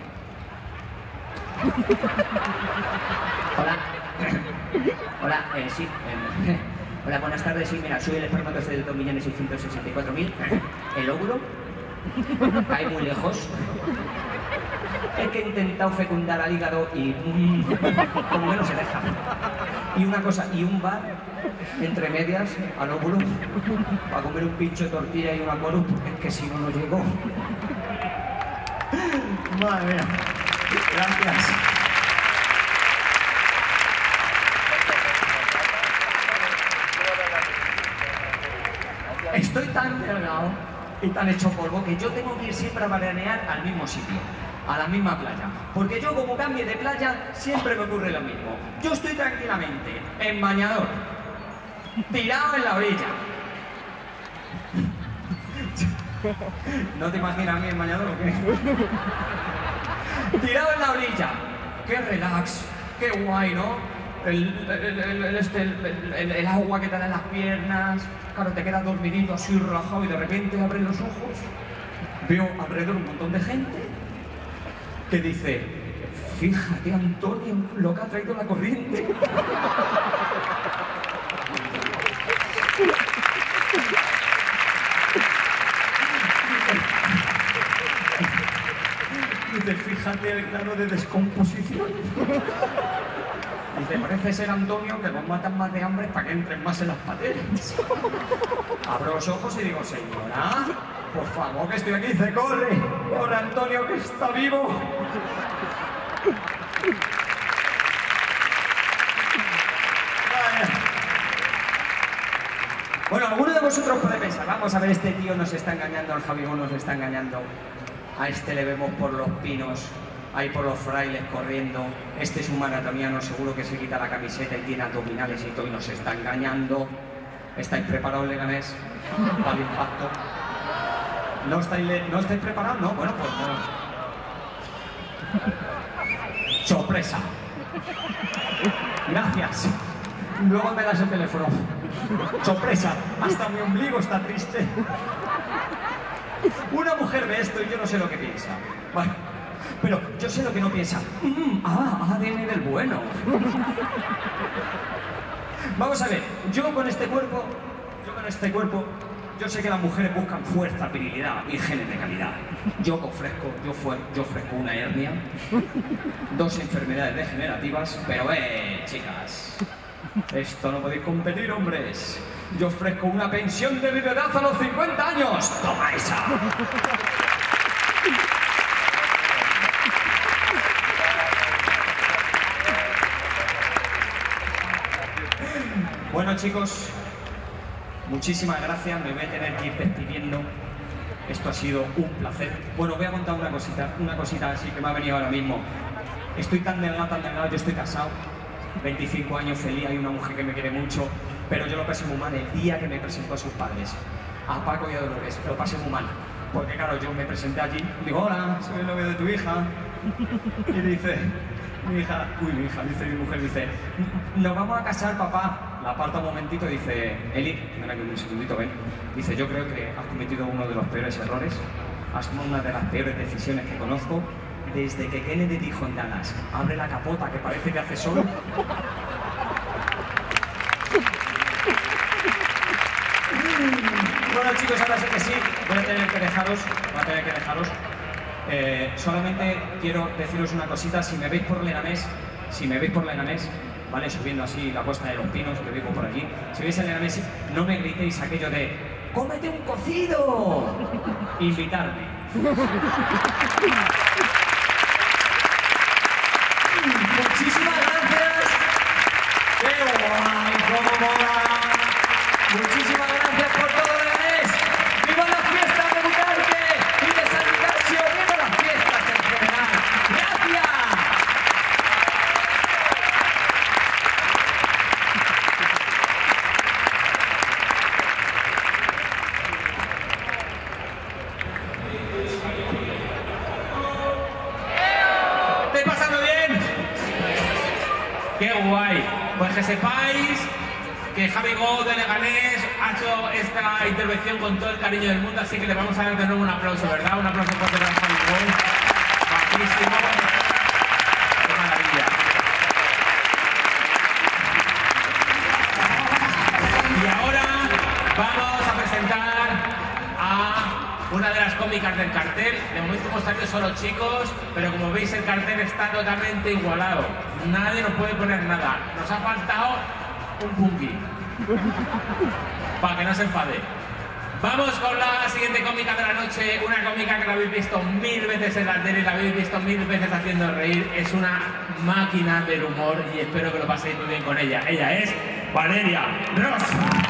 Hola. Hola, eh, sí. Eh, hola, buenas tardes. Sí, mira, soy el espermatozoide de dos millones seiscientos sesenta y cuatro mil. El óvulo cae muy lejos. Es que he intentado fecundar al hígado y mmm, como que no se deja. Y una cosa, y un bar entre medias al óvulo para comer un pincho de tortilla y una moro, es que si no, no llego. Madre mía. Gracias. Estoy tan delgado y tan hecho polvo que yo tengo que ir siempre a veranear al mismo sitio, a la misma playa. Porque yo, como cambie de playa, siempre me ocurre lo mismo. Yo estoy tranquilamente en bañador, tirado en la orilla. ¿No te imaginas a mí en bañador o qué? Tirado en la orilla. Qué relax, qué guay, ¿no? El, el, el, el, este, el, el, el agua que te da en las piernas. Claro, te quedas dormidito así relajado y de repente abres los ojos. Veo alrededor un montón de gente que dice, fíjate, Antonio, lo que ha traído la corriente. Dice, fíjate el grado de descomposición. Dice, parece ser, Antonio, que nos matan más de hambre para que entren más en las pateras. Abro los ojos y digo, señora, por favor, que estoy aquí. Dice, corre, corre, Antonio, que está vivo. Vaya. Bueno, alguno de vosotros puede pensar, vamos a ver, este tío nos está engañando, al Javi nos está engañando. A este le vemos por los pinos ahí por los frailes corriendo. Este es un maratoniano, seguro que se quita la camiseta y tiene abdominales y todo y nos está engañando. ¿Estáis preparados, Leganés, para el impacto? ¿No estáis, ¿No estáis preparados? No, bueno, pues no. Sorpresa. Gracias. Luego me das el teléfono. Sorpresa. Hasta mi ombligo está triste. Una mujer ve esto y yo no sé lo que piensa. Bueno, pero yo sé lo que no piensa. Mm, ah, A D N del bueno. Vamos a ver, yo con este cuerpo, yo con este cuerpo, yo sé que las mujeres buscan fuerza, virilidad y genes de calidad. Yo ofrezco, yo, fue, yo ofrezco una hernia, dos enfermedades degenerativas, pero eh, chicas, esto no podéis competir, hombres. Yo ofrezco una pensión de viudedad a los cincuenta años. ¡Toma esa! Bueno, chicos, muchísimas gracias. Me voy a tener que ir despidiendo. Esto ha sido un placer. Bueno, voy a contar una cosita, una cosita así que me ha venido ahora mismo. Estoy tan delgado, tan delgado, yo estoy casado. veinticinco años, feliz, hay una mujer que me quiere mucho, pero yo lo pasé muy mal el día que me presentó a sus padres, a Paco y a Dolores, lo pasé muy mal, porque claro, yo me presenté allí, digo, hola, soy el novio de tu hija, y dice, mi hija, uy, mi hija, dice mi mujer, dice, nos vamos a casar, papá, la aparta un momentito, dice, Eli, ven aquí un segundito, ven, dice, yo creo que has cometido uno de los peores errores, has tomado una de las peores decisiones que conozco, desde que Kennedy dijo en Dallas, abre la capota que parece que hace sol. Bueno, chicos, ahora sí que sí, voy a tener que dejaros, voy a tener que dejaros. Eh, solamente quiero deciros una cosita, si me veis por Leganés, si me veis por Leganés, ¿vale? Subiendo así la Cuesta de los Pinos, que vivo por allí, si veis en Leganés, no me gritéis aquello de ¡cómete un cocido! Invitarme. Muchísimas gracias. ¡Qué guay! ¡Cómo mola! Muchísimas gracias por todo, Leganés. ¡Viva las fiestas de Butarque y de San Ignacio! ¡Viva las fiestas en general! ¡Gracias! ¿Estáis pasando bien? ¡Qué guay! Pues que sepáis que Javi Go de Leganés ha hecho esta intervención con todo el cariño del mundo, así que le vamos a dar de nuevo un aplauso, ¿verdad? Un aplauso fuerte para Javi Go. Guapísimo. ¡Qué maravilla! Y ahora vamos a presentar a una de las cómicas del cartel. De momento hemos salido solo chicos, pero como veis el cartel está totalmente igualado. Nadie nos puede poner nada. Nos ha faltado un punky. Para que no se enfade. Vamos con la siguiente cómica de la noche. Una cómica que la habéis visto mil veces en la tele, la habéis visto mil veces haciendo reír. Es una máquina del humor y espero que lo paséis muy bien con ella. Ella es Valeria Ross.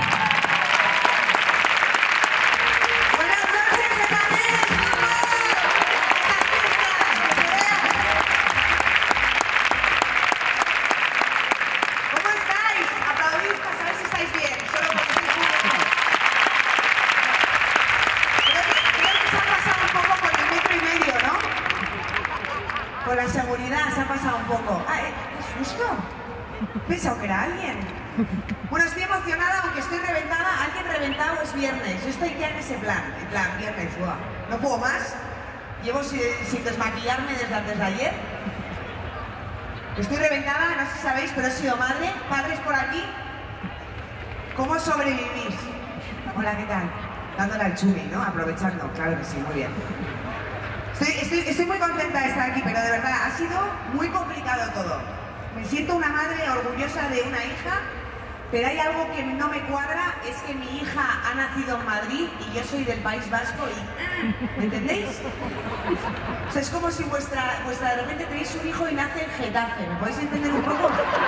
Pensado que era alguien. Bueno, estoy emocionada, aunque estoy reventada. Alguien reventado es viernes. Yo estoy ya en ese plan. En plan, viernes, uah. No puedo más. Llevo sin, sin desmaquillarme desde antes de ayer. Estoy reventada, no sé si sabéis, pero he sido madre. Padres por aquí. ¿Cómo sobrevivís? Hola, ¿qué tal? Dándole al chumi, ¿no? Aprovechando. Claro que sí, muy bien. Estoy, estoy, estoy muy contenta de estar aquí, pero de verdad, ha sido muy complicado todo. Me siento una madre orgullosa de una hija, pero hay algo que no me cuadra, es que mi hija ha nacido en Madrid y yo soy del País Vasco y... ¿me entendéis? O sea, es como si vuestra, vuestra de repente tenéis un hijo y nace en Getafe, ¿me podéis entender un poco?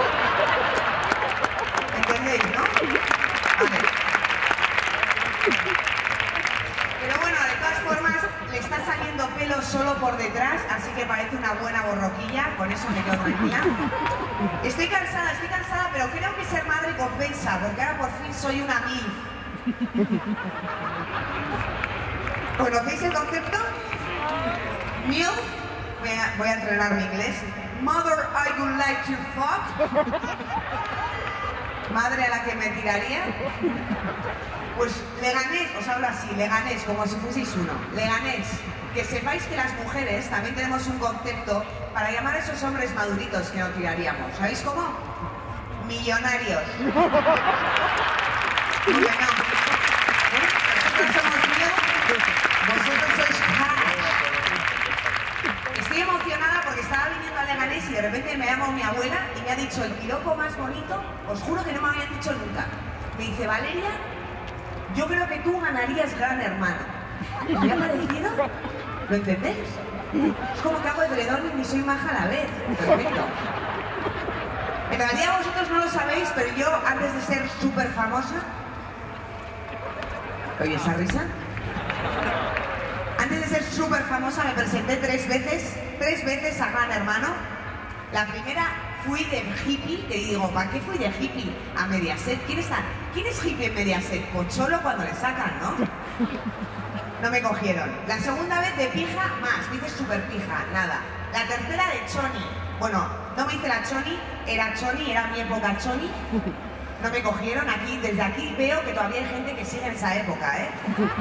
¿Entendéis, no? Vale. Pero bueno, de todas formas, le está saliendo pelo solo por detrás, así que parece una buena borrachera. Estoy cansada, estoy cansada, pero creo que ser madre compensa, porque ahora por fin soy una MILF. ¿Conocéis el concepto? MILF. Voy a, voy a entrenar mi inglés. Mother I would like to fuck. Madre a la que me tiraría. Pues Leganés, os hablo así, Leganés, como si fueseis uno. Leganés, que sepáis que las mujeres también tenemos un concepto para llamar a esos hombres maduritos que no tiraríamos. ¿Sabéis cómo? Millonarios. Porque no. ¿Eh? Nosotros somos míos, vosotros sois hash. Estoy emocionada porque estaba viniendo a Leganés y de repente me llama mi abuela y me ha dicho el piropo más bonito, os juro que no me habían dicho nunca. Me dice, Valeria, yo creo que tú ganarías Gran Hermano. ¿Me ha parecido? ¿Lo entendéis? Es como que hago edredón y soy maja a la vez. Perfecto. En realidad vosotros no lo sabéis, pero yo antes de ser súper famosa... ¿Oye esa risa? Antes de ser súper famosa me presenté tres veces, tres veces a Gran Hermano. La primera fui de hippie, que digo, ¿para qué fui de hippie a Mediaset? ¿Quién está? ¿Quién es hippie en Mediaset? Pocholo cuando le sacan, ¿no? No me cogieron. La segunda vez de pija, más, me hice súper pija, nada. La tercera de choni. Bueno, no me hice la choni, era choni, era mi época choni. No me cogieron. Aquí, desde aquí veo que todavía hay gente que sigue en esa época, ¿eh?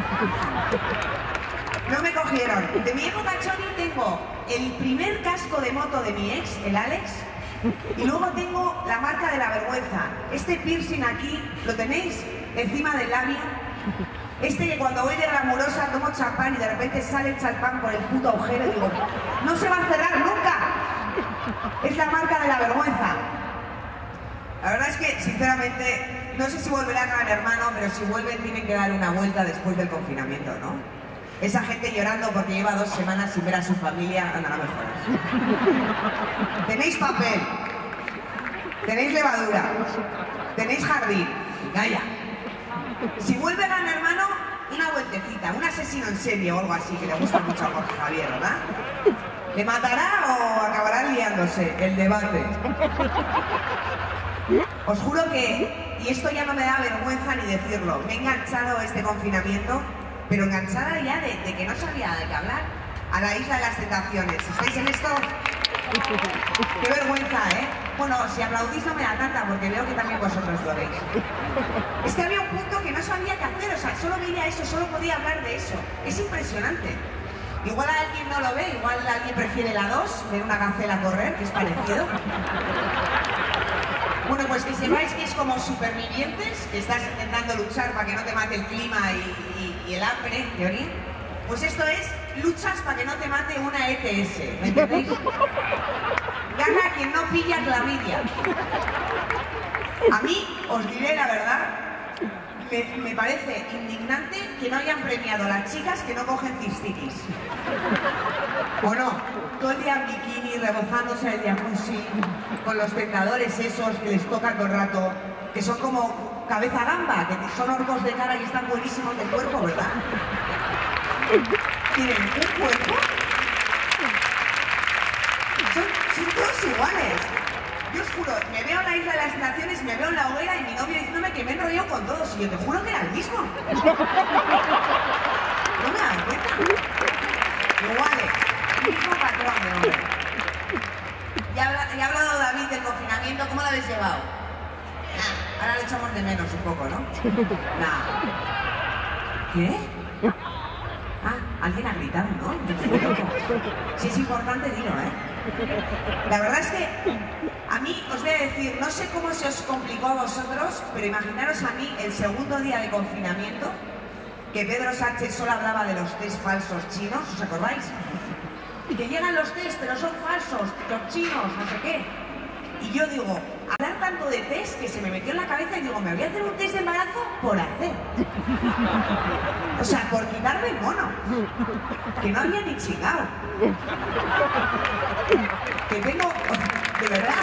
No me cogieron. De mi época choni tengo el primer casco de moto de mi ex, el Alex, y luego tengo la marca de la vergüenza. Este piercing aquí, ¿lo tenéis? Encima del labio. Este que cuando voy de glamurosa tomo champán y de repente sale el champán por el puto agujero y digo, no se va a cerrar nunca. Es la marca de la vergüenza. La verdad es que, sinceramente, no sé si volverá a Gran Hermano, pero si vuelven tienen que dar una vuelta después del confinamiento, ¿no? Esa gente llorando porque lleva dos semanas sin ver a su familia, anda, no me jodas. Tenéis papel, tenéis levadura, tenéis jardín, calla. Si vuelve Gran Hermano, una vueltecita, un asesino en serie o algo así, que le gusta mucho a Jorge Javier, ¿verdad? ¿Le matará o acabará liándose? El debate. Os juro que, y esto ya no me da vergüenza ni decirlo, me he enganchado a este confinamiento, pero enganchada ya de, de que no sabía de qué hablar, a la Isla de las Tentaciones. ¿Estáis en esto? ¡Qué vergüenza, eh! Bueno, si aplaudís no me da tanta, porque veo que también vosotros lo veis. Es que había un punto que no sabía qué hacer, o sea, solo veía eso, solo podía hablar de eso. Es impresionante. Igual a alguien no lo ve, igual alguien prefiere la dos, ver una gacela correr, que es parecido. Bueno, pues que sepáis que es como Supervivientes, que estás intentando luchar para que no te mate el clima y, y, y el hambre, en teoría. Pues esto es luchas para que no te mate una E T S, ¿me entendéis? Gana quien no pilla clamidia. A mí, os diré la verdad, me, me parece indignante que no hayan premiado a las chicas que no cogen cistitis. ¿O no? Todo el día en bikini, rebozándose el jacuzzi, con los tentadores esos que les tocan todo el rato, que son como cabeza gamba, que son orcos de cara y están buenísimos de cuerpo, ¿verdad? ¿Tienen un cuerpo? Son, son todos iguales. Yo os juro, me veo en la Isla de las Tentaciones, me veo en la hoguera y mi novio diciéndome que me he enrollado con todos y yo te juro que era el mismo. ¿No me das cuenta? Iguales, el mismo patrón de hombre. Ya ha hablado David del confinamiento, ¿cómo lo habéis llevado? Nah, ahora lo echamos de menos un poco, ¿no? Nah. ¿Qué? Ah, alguien ha gritado, ¿no? Si es importante, dilo, ¿eh? La verdad es que a mí, os voy a decir, no sé cómo se os complicó a vosotros, pero imaginaros a mí el segundo día de confinamiento, que Pedro Sánchez solo hablaba de los test falsos chinos, ¿os acordáis? Y que llegan los test, pero son falsos, los chinos, no sé qué. Y yo digo, hablar tanto de test que se me metió en la cabeza y digo, me voy a hacer un test de embarazo por hacer. O sea, por quitarme el mono. Que no había ni chingado. Que tengo, de verdad,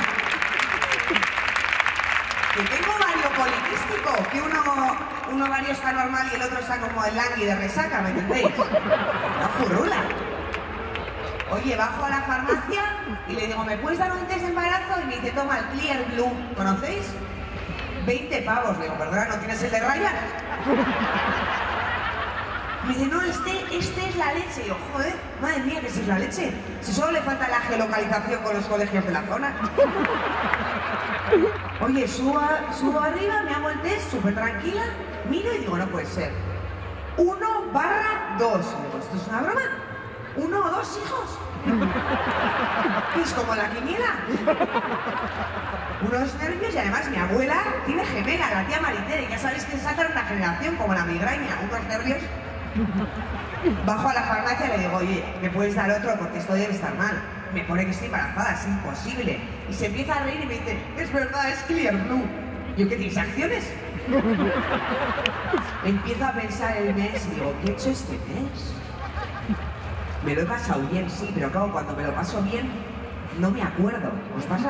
que tengo ovario poliquístico, que uno, un ovario está normal y el otro está como el langui de resaca, ¿me entendéis? Una furrula. Oye, bajo a la farmacia y le digo, ¿me puedes dar un test de embarazo? Y me dice, toma el Clear Blue. ¿Conocéis? veinte pavos. Le digo, perdona, ¿no tienes el de Ryan? Me dice, no, este, este es la leche. Y yo, joder, madre mía, que si es la leche. Si solo le falta la geolocalización con los colegios de la zona. Oye, subo, a- subo arriba, me hago el test, súper tranquila, miro y digo, no puede ser. Uno barra dos. Digo, ¿esto es una broma? ¿Uno o dos hijos? Es como la quiniela. Unos nervios y además mi abuela tiene gemela, la tía Maritere, y ya sabéis que se sacan una generación como la migraña, unos nervios. Bajo a la farmacia y le digo, oye, ¿me puedes dar otro? Porque esto debe estar mal. Me pone que estoy embarazada, es imposible. Y se empieza a reír y me dice, es verdad, es Clear Blue. Yo, ¿qué tienes, acciones? Empiezo a pensar el mes y digo, ¿qué he hecho este mes? Me lo he pasado bien, sí, pero claro, cuando me lo paso bien, no me acuerdo. ¿Os pasa?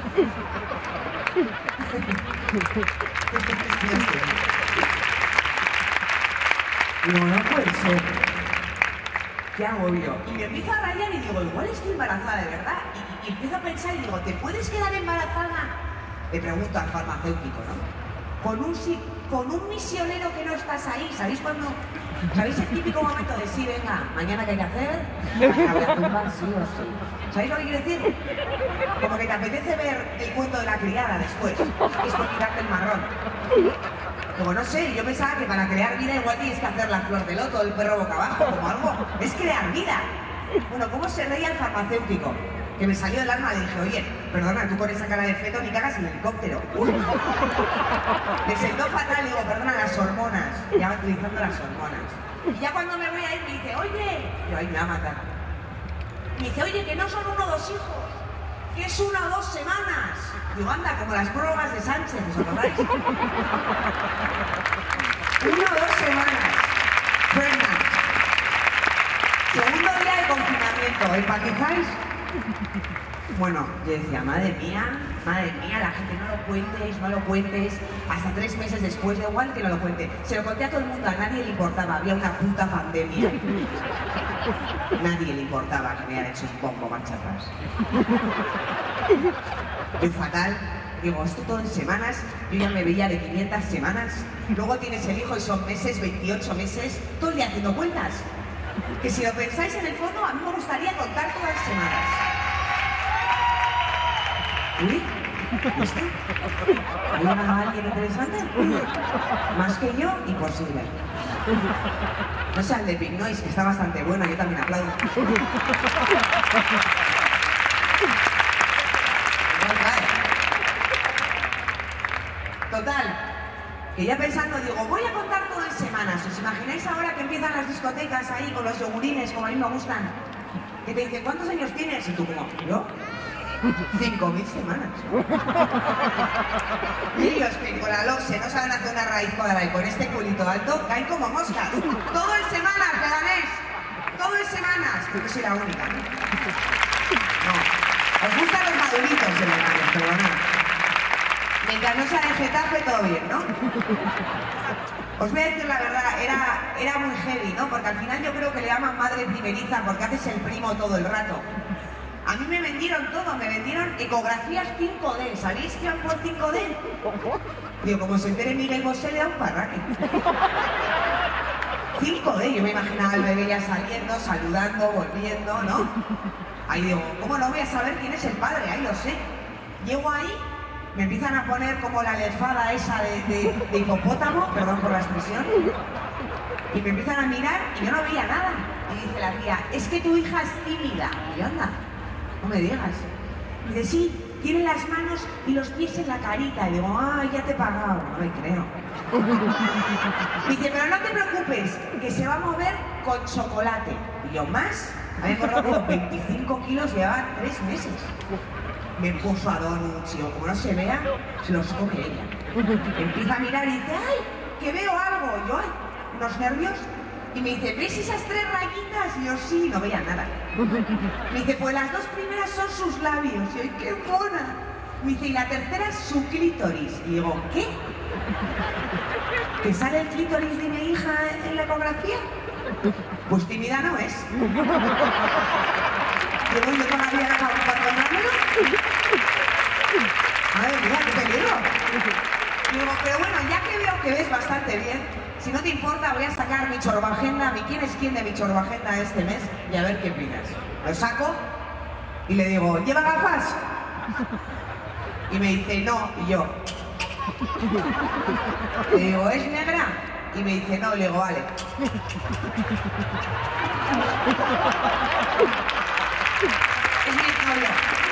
Digo, no puede ser. ¿Qué hago yo? Y me empiezo a rayar y digo, igual estoy embarazada de verdad. Y, y empiezo a pensar y digo, ¿te puedes quedar embarazada? Le pregunto al farmacéutico, ¿no? Con un, si- con un misionero que no estás ahí. ¿Sabéis cuando? ¿Sabéis el típico momento de sí, venga, mañana qué hay que hacer? Mañana voy a tumbar, sí o sí. ¿Sabéis lo que quiere decir? Como que te apetece ver el cuento de la criada después. Es por quitarte el marrón. Como no sé, yo pensaba que para crear vida igual tienes que hacer la flor de loto, el perro boca abajo, como algo. Es crear vida. Bueno, ¿cómo se reía el farmacéutico? Que me salió el alma y dije, oye, perdona, tú con esa cara de feto ni cagas en el helicóptero. Me sentó fatal, digo, perdona, las hormonas. Ya va utilizando las hormonas. Y ya cuando me voy a ir me dice, oye, yo ahí me va a matar. Me dice, oye, que no son uno o dos hijos, que es una o dos semanas. Digo, anda, como las prórrogas de Sánchez, ¿os acordáis? Una o dos semanas. Pregnant. Segundo día de confinamiento, ¿empatizáis? Bueno, yo decía, madre mía, madre mía, la gente no lo cuentes, no lo cuentes. Hasta tres meses después, da igual que no lo cuente. Se lo conté a todo el mundo, a nadie le importaba, había una puta pandemia. Nadie le importaba que me hubieran hecho un bombo marcha atrás. Yo fatal, digo, esto todo en semanas, yo ya me veía de quinientas semanas. Luego tienes el hijo y son meses, veintiocho meses, todo el día haciendo cuentas. Que si lo pensáis en el fondo, a mí me gustaría contar todas las semanas. ¿Uy? ¿Viste? ¿Ha llegado alguien interesante? Más que yo, imposible. No sea el de Big Noise, que está bastante bueno, yo también aplaudo. Total, que ya pensando, digo, voy a contar todo en semanas. ¿Os imagináis ahora que empiezan las discotecas ahí con los yogurines, como a mí me gustan? Que te dicen, ¿cuántos años tienes? Y tú como, ¿yo? Cinco mil semanas. Y los que con la loxe no saben hacer una raíz cuadrada y con este culito alto caen como moscas. Todo en semanas, Leganés. Todo en semanas. Creo que soy la única, ¿no? No. Os gustan los maduritos de Leganés, pero no. Mientras no sea de Getafe, todo bien, ¿no? Os voy a decir la verdad, era, era muy heavy, ¿no? Porque al final yo creo que le llaman madre primeriza porque haces el primo todo el rato. A mí me vendieron todo, me vendieron ecografías cinco D. ¿Sabéis qué han por cinco D? Digo, como se entere Miguel Bosé, le da un parraque. cinco D, yo me imaginaba al bebé ya saliendo, saludando, volviendo, ¿no? Ahí digo, ¿cómo no voy a saber quién es el padre? Ahí lo sé. Llego ahí, me empiezan a poner como la lefada esa de, de, de hipopótamo, perdón por la expresión, y me empiezan a mirar y yo no veía nada. Y dice la tía, es que tu hija es tímida. Y yo, anda, no me digas. Y dice, sí, tiene las manos y los pies en la carita. Y digo, ah, ya te he pagado. No me creo. Dice, pero no te preocupes, que se va a mover con chocolate. Y yo, ¿más? Había engordado veinticinco kilos, llevaba tres meses. Me puso a donuts, y yo, como no se vea, se los come ella. Empieza a mirar y dice, ¡ay, que veo algo! Y yo, ¡ay, unos nervios! Y me dice, ¿ves esas tres rayitas? Y yo, sí, no veía nada. Me dice, pues las dos primeras son sus labios. Y yo, ¡ay, qué mona! Me dice, y la tercera es su clítoris. Y digo, ¿qué? ¿Que sale el clítoris de mi hija en la ecografía? Pues tímida no es. Digo, yo todavía no acabo para comprármelo. Madre mía, qué peligro. Digo, pero bueno, ya que veo que ves bastante bien, si no te importa, voy a sacar mi chorbagenda, mi quién es quién de mi chorbagenda este mes, y a ver qué opinas. Lo saco y le digo, ¿lleva gafas? Y me dice, no, y yo. Le digo, ¿es negra? Y me dice, no, y le digo, vale. Es mi historia.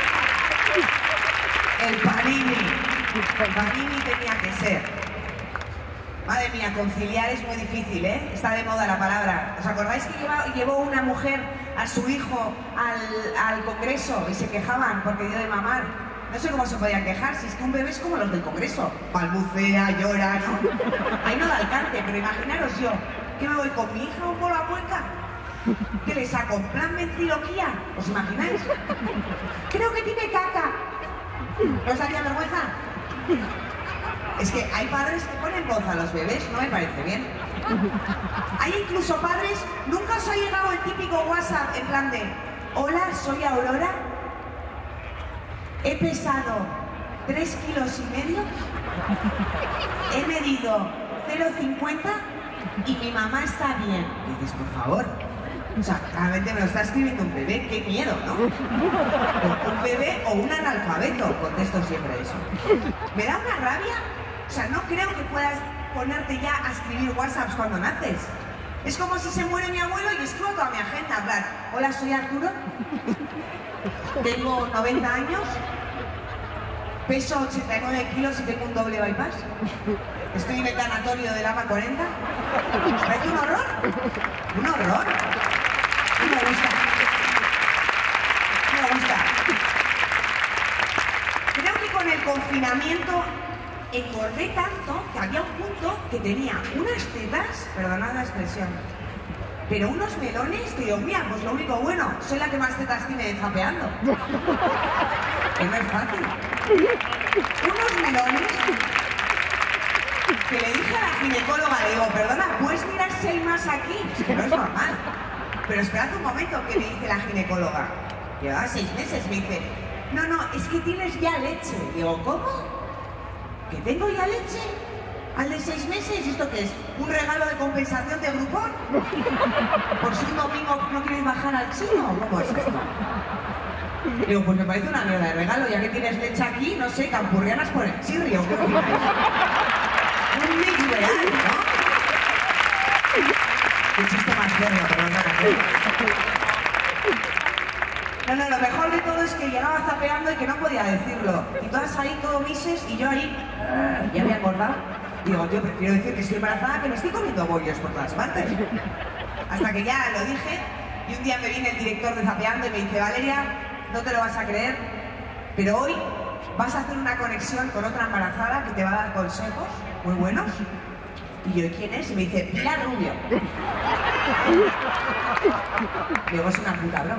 El Panini. El Panini tenía que ser. Madre mía, conciliar es muy difícil, ¿eh? Está de moda la palabra. ¿Os acordáis que lleva, llevó una mujer a su hijo al, al Congreso y se quejaban porque dio de mamar? No sé cómo se podían quejar, si es que un bebé es como los del Congreso. Balbucea, llora, ¿no? Ahí no da alcance, pero imaginaros yo, que me voy con mi hija a un bolo a Cuenca, que le saco en plan ventriloquía. ¿Os imagináis? Creo que tiene caca. ¿No os daría vergüenza? Es que hay padres que ponen voz a los bebés, no me parece bien. Hay incluso padres, ¿nunca os ha llegado el típico WhatsApp en plan de hola, soy Aurora, he pesado tres kilos y medio, he medido cero coma cincuenta y mi mamá está bien? Y dices, por favor, o sea, claramente me lo está escribiendo un bebé, qué miedo, ¿no? Un bebé o un analfabeto, contesto siempre eso. Me da una rabia. O sea, no creo que puedas ponerte ya a escribir WhatsApps cuando naces. Es como si se muere mi abuelo y escribo toda mi agenda, en plan, hola, soy Arturo, tengo noventa años, peso ochenta y nueve kilos y tengo un doble bypass, estoy en el tanatorio del AMA cuarenta. ¿Me parece un horror? Un horror. No me gusta. No me gusta. Creo que con el confinamiento engordé tanto que había un punto que tenía unas tetas, perdonad la expresión, pero unos melones que digo, mira, pues lo único bueno, soy la que más tetas tiene de zapeando. Que no es fácil. Unos melones que le dije a la ginecóloga, le digo, perdona, ¿puedes mirar si hay más aquí? Es que no es normal. Pero esperad un momento, que me dice la ginecóloga. Llevaba seis meses, me dice, no, no, es que tienes ya leche. Digo, ¿cómo? ¿Que tengo ya leche? ¿Al de seis meses? ¿Esto qué es? ¿Un regalo de compensación de Groupon? ¿Por si un domingo no quieres bajar al chino? ¿Cómo es esto? Digo, pues me parece una mierda de regalo, ya que tienes leche aquí, no sé, campurrianas por el chirrio, ¿qué opináis? Un mix real, ¿no? Qué chiste más serio, pero no me No, no, lo mejor de todo es que llegaba zapeando y que no podía decirlo. Y todas ahí, todo mises, y yo ahí, uh, ya me acordaba. Digo, yo prefiero decir que estoy embarazada que me estoy comiendo bollos por todas partes. Hasta que ya lo dije, y un día me viene el director de Zapeando y me dice, Valeria, no te lo vas a creer, pero hoy vas a hacer una conexión con otra embarazada que te va a dar consejos muy buenos. Y yo, ¿quién es? Y me dice, Pilar Rubio. Digo, es una puta broma.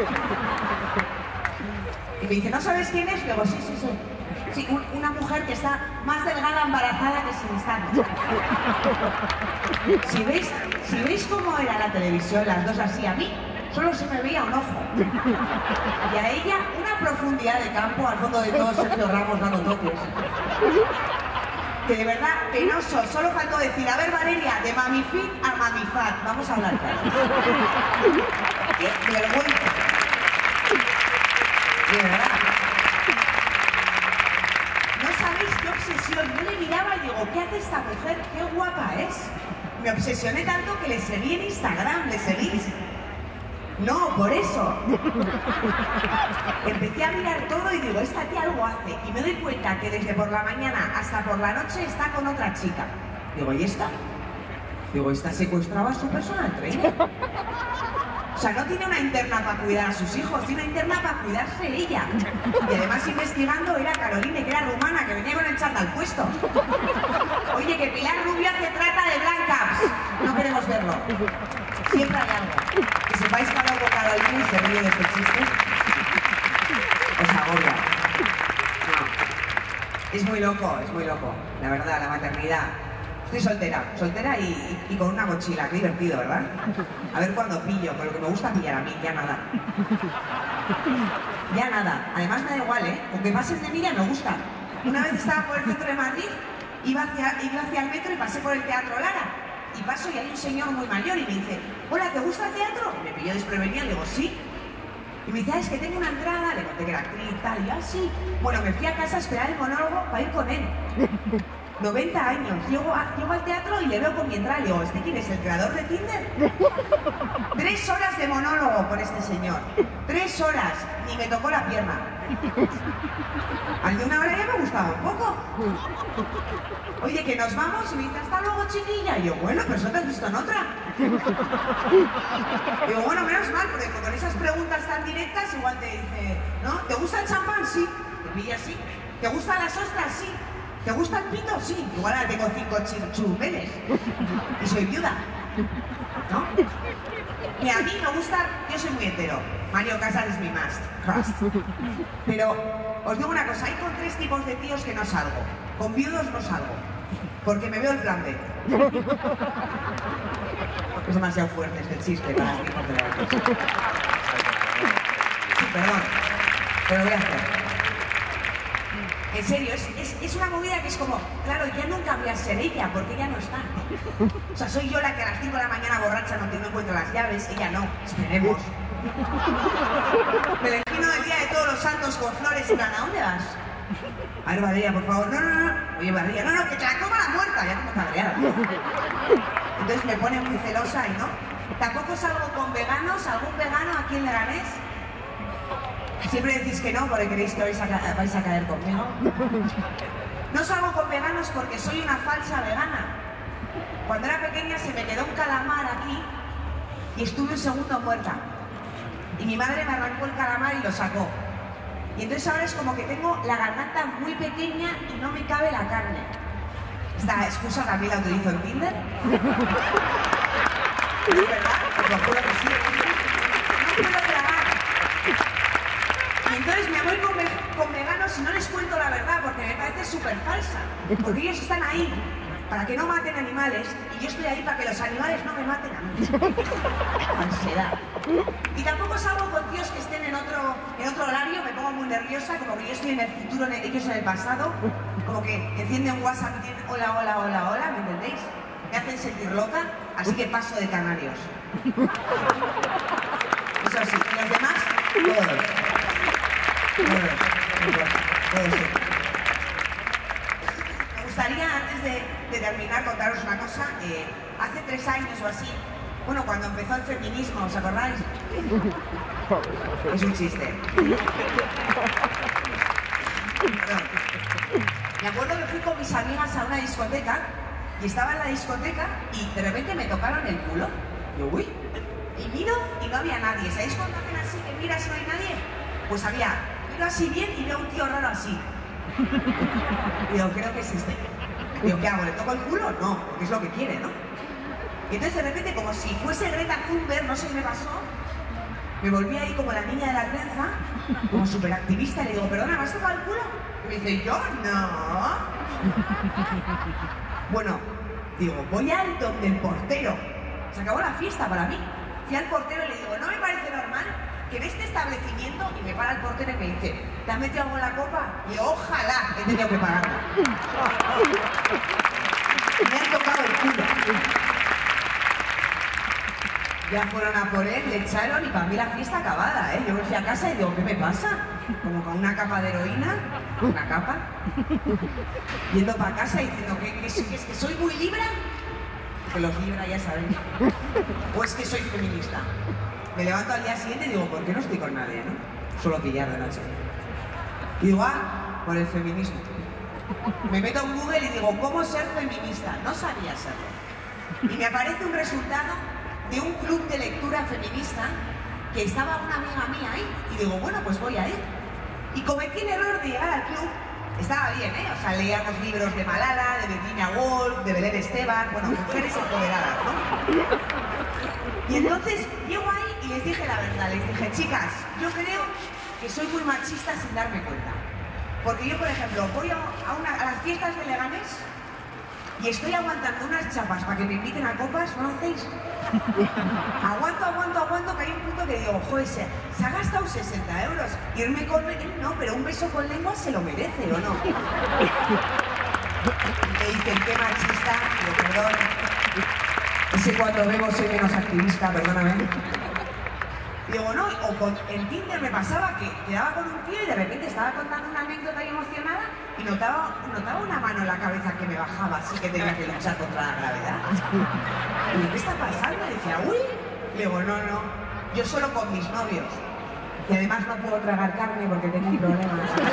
Y me dice, ¿no sabes quién es? Digo, sí, sí, sí. Sí, un, una mujer que está más delgada embarazada que sin estar. Si veis, si veis cómo era la televisión, las dos así, a mí solo se me veía un ojo. Y a ella una profundidad de campo al fondo de todo, Sergio Ramos dando toques. Que de verdad, penoso, solo faltó decir, a ver Valeria, de mamifit a mamifat, vamos a hablar claro. ¡Qué vergüenza! De verdad. No sabéis qué obsesión, yo le miraba y digo, ¿qué hace esta mujer? ¡Qué guapa es! Me obsesioné tanto que le seguí en Instagram, ¿le seguís? No, por eso. Empecé a mirar todo y digo, esta tía algo hace. Y me doy cuenta que desde por la mañana hasta por la noche está con otra chica. Digo, ¿y esta? Digo, ¿esta secuestraba a su personal trainer? O sea, no tiene una interna para cuidar a sus hijos, tiene una interna para cuidarse ella. Y además investigando era Caroline, que era rumana, que venía con el chándal puesto. Oye, que Pilar Rubio hace trata de blancas. No queremos verlo. Siempre hay algo. Que sepáis que hablo con Caroline y se ríe de este chiste. Os agobia. No. Es muy loco, es muy loco. La verdad, la maternidad. Estoy soltera, soltera y, y, y con una mochila, qué divertido, ¿verdad? A ver cuándo pillo, con lo que me gusta pillar a mí, ya nada. Ya nada. Además me da igual, ¿eh? Con que pasen de mí ya me gusta. Una vez estaba por el centro de Madrid, iba hacia, iba hacia el metro y pasé por el Teatro Lara. Y paso y hay un señor muy mayor y me dice, hola, ¿te gusta el teatro? Y me pilló desprevenida y le digo, sí. Y me dice, ah, es que tengo una entrada, le conté que era actriz y tal, y yo, ah, sí. Bueno, me fui a casa a esperar el monólogo para ir con él. noventa años, llego, a, llego al teatro y le veo con mi entrada y le digo, ¿este quién es, el creador de Tinder? Tres horas de monólogo con este señor. Tres horas, ni me tocó la pierna. Al de una hora ya me gustaba un poco. Oye, que nos vamos, y me dice, hasta luego, chiquilla. Y yo, bueno, pero eso te has visto en otra. Digo, bueno, menos mal, porque con esas preguntas tan directas igual te dice, ¿no? ¿Te gusta el champán? Sí. Te pilla así. ¿Te gustan las ostras? Sí. ¿Te gusta el pito? Sí. Igual ahora tengo cinco churumeles. Y soy viuda. ¿No? Que a mí me gusta, yo soy muy hetero. Mario Casas es mi must. Crust. Pero os digo una cosa, hay con tres tipos de tíos que no salgo. Con viudos no salgo. Porque me veo el plan B. Es demasiado fuerte este chiste para mí. Sí, perdón. Pero lo voy a hacer. En serio, es, es, es una movida que es como, claro, ya nunca voy a ser ella, porque ella no está. O sea, soy yo la que a las cinco de la mañana borracha no, no encuentro las llaves, ella no, esperemos. Me la imagino el día de todos los santos con flores y plan, ¿a dónde vas? A ver, Valeria, por favor, no, no, no. Oye, Valeria, no, no, que te la coma la muerta, ya como cabreada. Entonces me pone muy celosa y no. Tampoco salgo con veganos, algún vegano aquí en Leganés. Siempre decís que no, porque creéis que vais a, vais a caer conmigo. No salgo con veganos porque soy una falsa vegana. Cuando era pequeña se me quedó un calamar aquí y estuve un segundo muerta. Y mi madre me arrancó el calamar y lo sacó. Y entonces ahora es como que tengo la garganta muy pequeña y no me cabe la carne. Esta excusa también la utilizo en Tinder. ¿Es verdad? Os lo juro que sí. No puedo tragar. Y entonces me voy con, ve con veganos y no les cuento la verdad porque me parece súper falsa. Porque ellos están ahí para que no maten animales y yo estoy ahí para que los animales no me maten a mí. Ansiedad. Y tampoco salgo con tíos que estén en otro, en otro horario, me pongo muy nerviosa, como que yo estoy en el futuro, ellos en el pasado, como que encienden WhatsApp y dicen hola, hola, hola, hola, ¿me entendéis? Me hacen sentir loca, así que paso de canarios. Eso sí, y los demás, todos. Todos. Todos, sí. Me gustaría, antes de, de terminar, contaros una cosa. Eh, hace tres años o así, bueno, cuando empezó el feminismo, ¿os acordáis? Es un chiste. Perdón. Me acuerdo que fui con mis amigas a una discoteca y estaba en la discoteca y de repente me tocaron el culo. Yo, uy. Y miro y no había nadie. ¿Sabéis cuando hacen así que miras y no hay nadie? Pues había, miro así bien y veo un tío raro así. Y digo, creo que es este. Digo, ¿qué hago? ¿Le toco el culo? No, porque es lo que quiere, ¿no? Y entonces de repente, como si fuese Greta Thunberg, no sé qué me pasó, me volví ahí como la niña de la trenza, como súper activista, y le digo, perdona, ¿me has tocado el culo? Y me dice, yo no. Bueno, digo, voy al donde el portero. Se acabó la fiesta para mí. Fui al portero y le digo, ¿no me parece normal que en este establecimiento, y me para el portero y me dice, ¿te has metido algo en la copa? Y ojalá he tenido que pagarla. Me han tocado el culo. Ya fueron a por él, le echaron y para mí la fiesta acabada, ¿eh? Yo me fui a casa y digo, ¿qué me pasa? Como con una capa de heroína, una capa, yendo para casa y diciendo, ¿qué, qué, qué, es que soy muy libra? Que los libra ya saben. O es que soy feminista. Me levanto al día siguiente y digo, ¿por qué no estoy con nadie, no? Solo pillar de noche. Y digo, ah, por el feminismo. Me meto en Google y digo, ¿cómo ser feminista? No sabía serlo. Y me aparece un resultado de un club de lectura feminista que estaba una amiga mía ahí. Y digo, bueno, pues voy a ir. Y cometí el error de llegar al club. Estaba bien, ¿eh? O sea, leíamos libros de Malala, de Virginia Woolf, de Belén Esteban, bueno, mujeres empoderadas, ¿no? Y entonces llego ahí y les dije la verdad, les dije, chicas, yo creo que soy muy machista sin darme cuenta. Porque yo, por ejemplo, voy a, a, una, a las fiestas de Leganés y estoy aguantando unas chapas para que me inviten a copas, ¿no lo hacéis? Aguanto, aguanto, aguanto, que hay un punto que digo, joder, se, se ha gastado sesenta euros. Irme con... No, pero un beso con lengua se lo merece, ¿o no? Me dicen, qué machista, digo, perdón. Ese cuando bebo soy menos activista, perdóname. Digo, no, o con, en Tinder me pasaba que quedaba con un tío y de repente estaba contando una anécdota y emocionada y notaba, notaba una mano en la cabeza que me bajaba, así que tenía que luchar contra la gravedad. Y digo, ¿qué está pasando? Y decía, uy. Y digo, no, no, yo solo con mis novios. Y además no puedo tragar carne porque tengo un problema.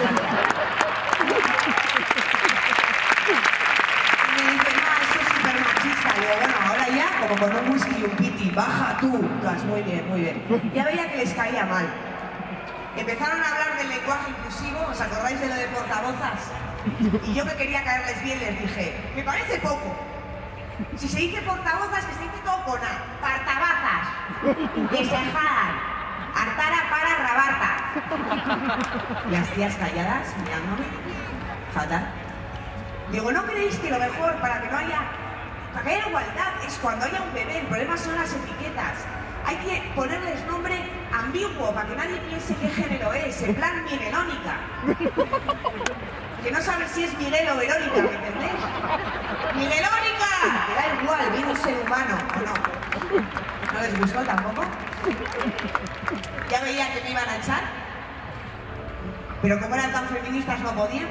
Y me dicen, no, eso es súper machista. Y digo, bueno, ahora ya, como con un whisky y un piti, baja tú. Entonces, muy bien, muy bien. Ya veía que les caía mal. Empezaron a hablar del lenguaje inclusivo, ¿os acordáis de lo de portavozas? Y yo que quería caerles bien les dije, me parece poco. Si se dice portavozas, que se dice todo con A. Partabazas. Que se enfadan. Artara para rabarta. Las tías calladas mirándome. Fatal. Digo, ¿no creéis que lo mejor para que no haya... para que haya igualdad es cuando haya un bebé? El problema son las etiquetas. Hay que ponerles nombre ambiguo para que nadie piense qué género es, en plan Miguelónica. Que no sabes si es Miguel o Verónica, ¿me entendéis? ¡Miguelónica! Que da igual, viene un ser humano, ¿o no? ¿No les gustó tampoco? Ya veía que me iban a echar. Pero como eran tan feministas no podían.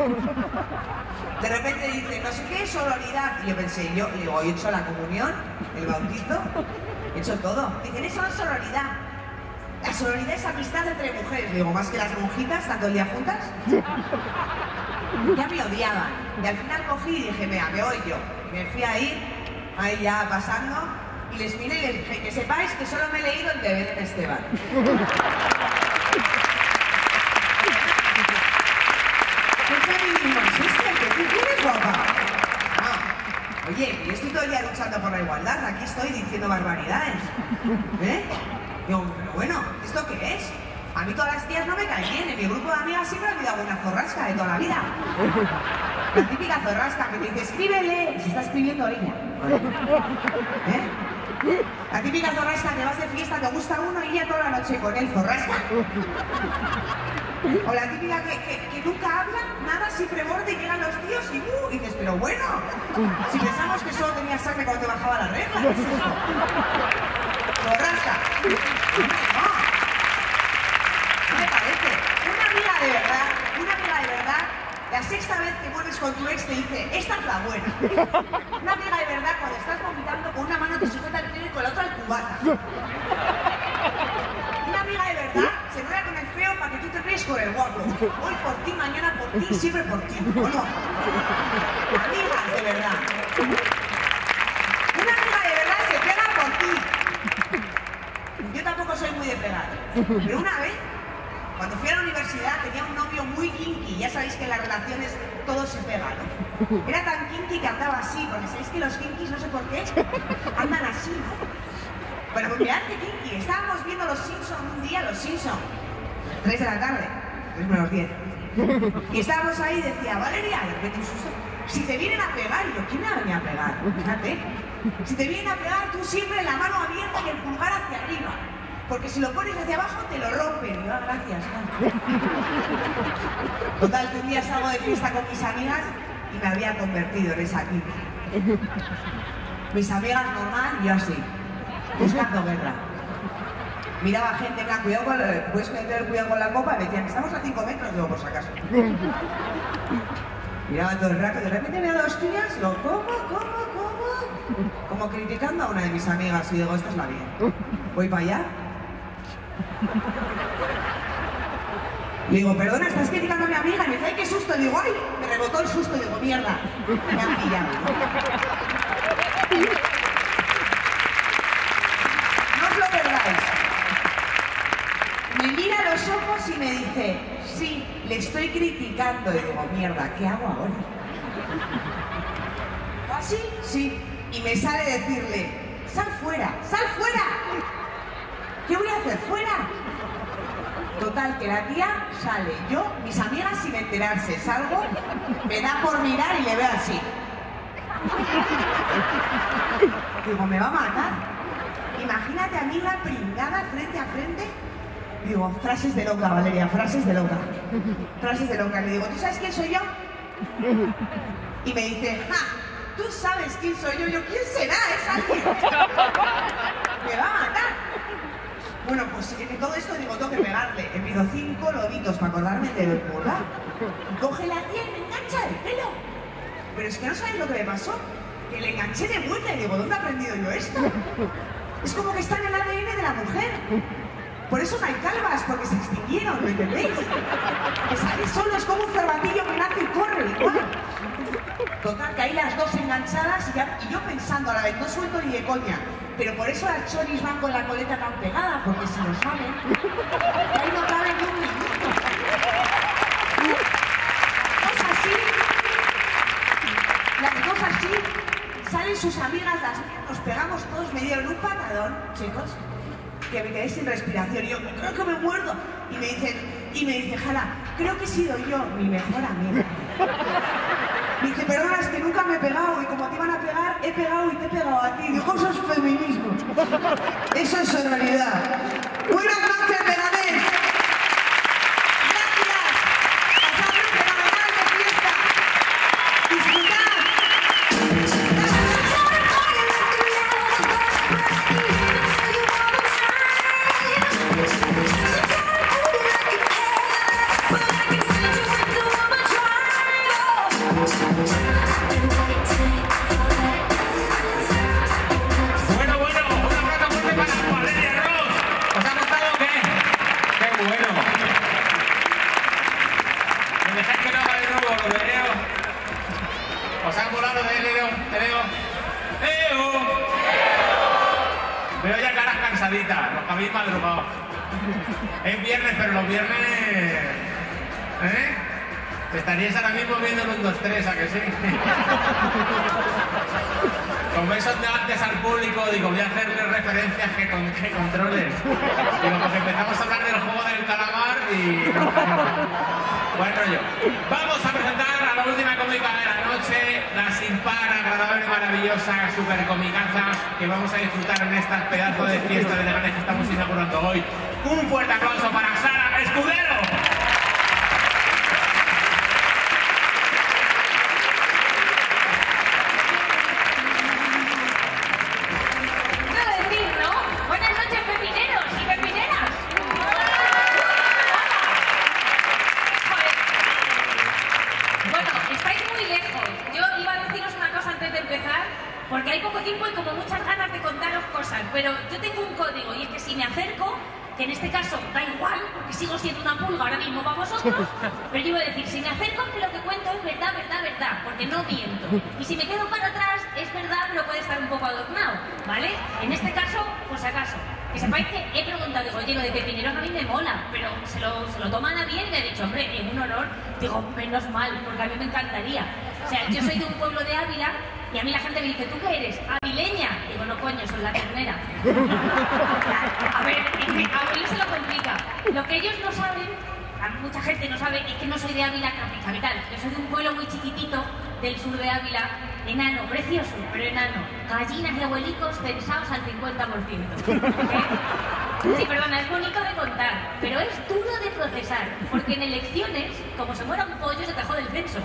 De repente dicen, no sé qué, sororidad. Y yo pensé, yo digo, he hecho la comunión, el bautizo, he hecho todo. Dicen, eso no es sororidad. La sororidad es amistad entre mujeres. Digo, más que las monjitas, tanto el día juntas. Ya me odiaban. Y al final cogí y dije, mira, me voy yo. Y me fui ahí, ahí ya pasando, y les miré y les dije, que sepáis que solo me he leído el de Belén Esteban. ¿Qué feminismo es este? ¿Que tú tienes, guapa? No. Oye, yo estoy todo el día luchando por la igualdad, aquí estoy diciendo barbaridades. ¿Eh? Digo, pero bueno, ¿esto qué es? A mí todas las tías no me caen bien, en mi grupo de amigas siempre ha habido alguna zorrasca de toda la vida. La típica zorrasca que te dice, escríbele, y se está escribiendo ella. ¿Eh? La típica zorrasca que vas de fiesta, te gusta uno y ella toda la noche con él, zorrasca. O la típica que, que, que nunca habla, nada, siempre borde y llegan los tíos y uh, y dices, pero bueno, si pensamos que solo tenías sangre cuando te bajaba la regla, ¿qué es esto? Zorrasca. No. No me parece. Una amiga de verdad, una amiga de verdad, la sexta vez que vuelves con tu ex te dice, esta es la buena. Una amiga de verdad, cuando estás vomitando, con una mano te sujeta el pelo y con la otra el cubata. Una amiga de verdad se enrolla con el feo para que tú te ríes con el guapo. Hoy por ti, mañana por ti, siempre por ti. ¿O no? Amigas de verdad. Una amiga de verdad se pega por ti. Yo tampoco soy muy de pegar. Pero una vez, cuando fui a la universidad, tenía un novio muy kinky. Ya sabéis que en las relaciones todo se pega, ¿no? Era tan kinky que andaba así, porque sabéis que los kinkys, no sé por qué, andan así, ¿no? Bueno, pues mirad qué kinky. Estábamos viendo Los Simpsons un día, Los Simpsons, tres de la tarde, tres menos diez. Y estábamos ahí y decía, Valeria, de repente un susto, si te vienen a pegar, y yo, ¿quién me va a venir a pegar? Fíjate, si te vienen a pegar, tú siempre la mano abierta y el pulgar hacia arriba. Porque si lo pones hacia abajo, te lo rompen. Y yo, ah, gracias. ¿No? Total, que un día salgo de fiesta con mis amigas y me había convertido en esa kinky. Mis amigas normal y yo así, buscando guerra. Miraba gente en plan, cuidado con, puedes meter cuidado con la copa, y me decían, estamos a cinco metros, digo, por si acaso. Miraba todo el rato y de repente me da dos tías, digo, ¿cómo, cómo, cómo? Como criticando a una de mis amigas y digo, esta es la mía. Voy para allá. Le digo, perdona, ¿estás criticando a mi amiga? Y me dice, ay, qué susto. Y digo, ay, me rebotó el susto. Y digo, mierda, me han pillado. No os lo perdáis. Me mira a los ojos y me dice, sí, le estoy criticando. Y digo, mierda, ¿qué hago ahora? ¿Ah, sí? Sí. Y me sale decirle, sal fuera, sal fuera. ¿Qué voy a hacer fuera? Total, que la tía sale, yo, mis amigas sin enterarse, salgo, me da por mirar y le veo así. Digo, me va a matar. Imagínate a mí una pringada frente a frente. Digo, frases de loca, Valeria, frases de loca. Frases de loca. Le digo, ¿tú sabes quién soy yo? Y me dice, ¡ja! ¿Tú sabes quién soy yo? Yo, ¿quién será? ¿Es alguien? Me va a matar. Bueno, pues en todo esto digo, tengo que pegarle. He pido cinco lobitos para acordarme de verdad. Coge la tía y me engancha el pelo. Pero es que no sabéis lo que me pasó. Que le enganché de vuelta y digo, ¿dónde he aprendido yo esto? Es como que está en el A D N de la mujer. Por eso no hay calvas, porque se extinguieron, ¿lo entendéis? Que sale solo, es como un cervatillo que nace y corre igual. Total, que ahí las dos enganchadas y, ya, y yo pensando a la vez, no suelto ni de coña. Pero por eso las choris van con la coleta tan pegada, porque si lo saben, que ahí no cabe ni un minuto. Dos así, las dos así, salen sus amigas, las mías, nos pegamos todos, me dieron un patadón, chicos, que me quedé sin respiración. Y yo, creo que me muerdo. Y me dicen, y me dice, Jala, creo que he sido yo, mi mejor amiga. Me dice, perdona, es que nunca me he pegado y como te iban a pegar, he pegado y te he pegado a ti. Digo, eso es feminismo. Eso es sororidad. Buenas noches, Leganés. Gracias. Pasad un fenomenal de fiesta. Disfrutad. Bueno, bueno, un abrazo fuerte para Valeria Ross. ¿Os ha gustado o qué? ¡Qué bueno! ¿Me dejáis que no haga de nuevo lo de Leo? ¿Os ha molado de Leo? ¿De Leo? ¡Leo! Veo ya caras cansaditas, los que habéis madrugado. Es viernes, pero los viernes... ¿Eh? Estaríais ahora mismo viendo el uno, dos, tres, ¿a que sí? Como eso de antes al público, digo, voy a hacerle referencias que, con, que controles. Digo, pues empezamos a hablar del juego del calamar y... Buen rollo. Vamos a presentar a la última cómica de la noche, la sin par, agradable, maravillosa, super comicaza, que vamos a disfrutar en esta pedazo de fiesta de Leganés que estamos inaugurando hoy. Un fuerte aplauso para Sara Escudero. Porque hay poco tiempo y como muchas ganas de contaros cosas, pero yo tengo un código y es que si me acerco, que en este caso da igual, porque sigo siendo una pulga ahora mismo para vosotros, pero yo iba a decir, si me acerco es que lo que cuento es verdad, verdad, verdad, porque no miento. Y si me quedo para atrás, es verdad, pero puede estar un poco adornado, ¿vale? En este caso, por si acaso. Que sepáis que he preguntado, digo, oye, lo de pepineros a mí me mola, pero se lo, se lo toman a bien y me he dicho, hombre, en un honor, digo, menos mal, porque a mí me encantaría. O sea, yo soy de un pueblo de Ávila y a mí la gente me dice, ¿tú qué eres? ¿Avileña? Digo, no, coño, soy la ternera. A ver, es que a ellos se lo complica. Lo que ellos no saben, mucha gente no sabe, es que no soy de Ávila capital. Yo soy de un pueblo muy chiquitito del sur de Ávila, enano, precioso, pero enano. Gallinas y abuelicos censados al cincuenta por ciento. ¿Eh? Sí, perdona, es bonito de contar, pero es duro de procesar, porque en elecciones, como se muera un pollo, se te jode el censo.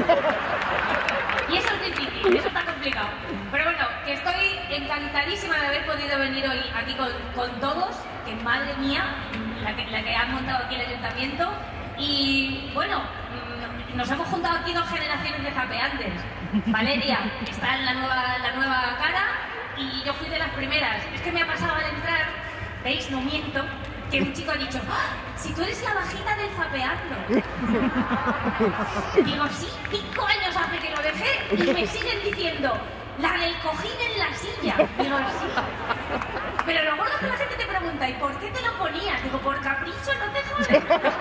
Y eso es difícil, eso está complicado. Pero bueno, que estoy encantadísima de haber podido venir hoy aquí con, con todos, que madre mía, la que, la que han montado aquí el ayuntamiento. Y bueno, nos hemos juntado aquí dos generaciones de zapeantes. Valeria está en la nueva, la nueva cara y yo fui de las primeras. Es que me ha pasado al entrar, veis, no miento, que un chico ha dicho, ¡ah! Si tú eres la bajita del zapeando. Digo, sí, cinco años hace que lo dejé y me siguen diciendo, la del cojín en la silla. Digo, sí. Pero lo bueno es que la gente te pregunta, ¿y por qué te lo ponías? Digo, por capricho, no te jodes.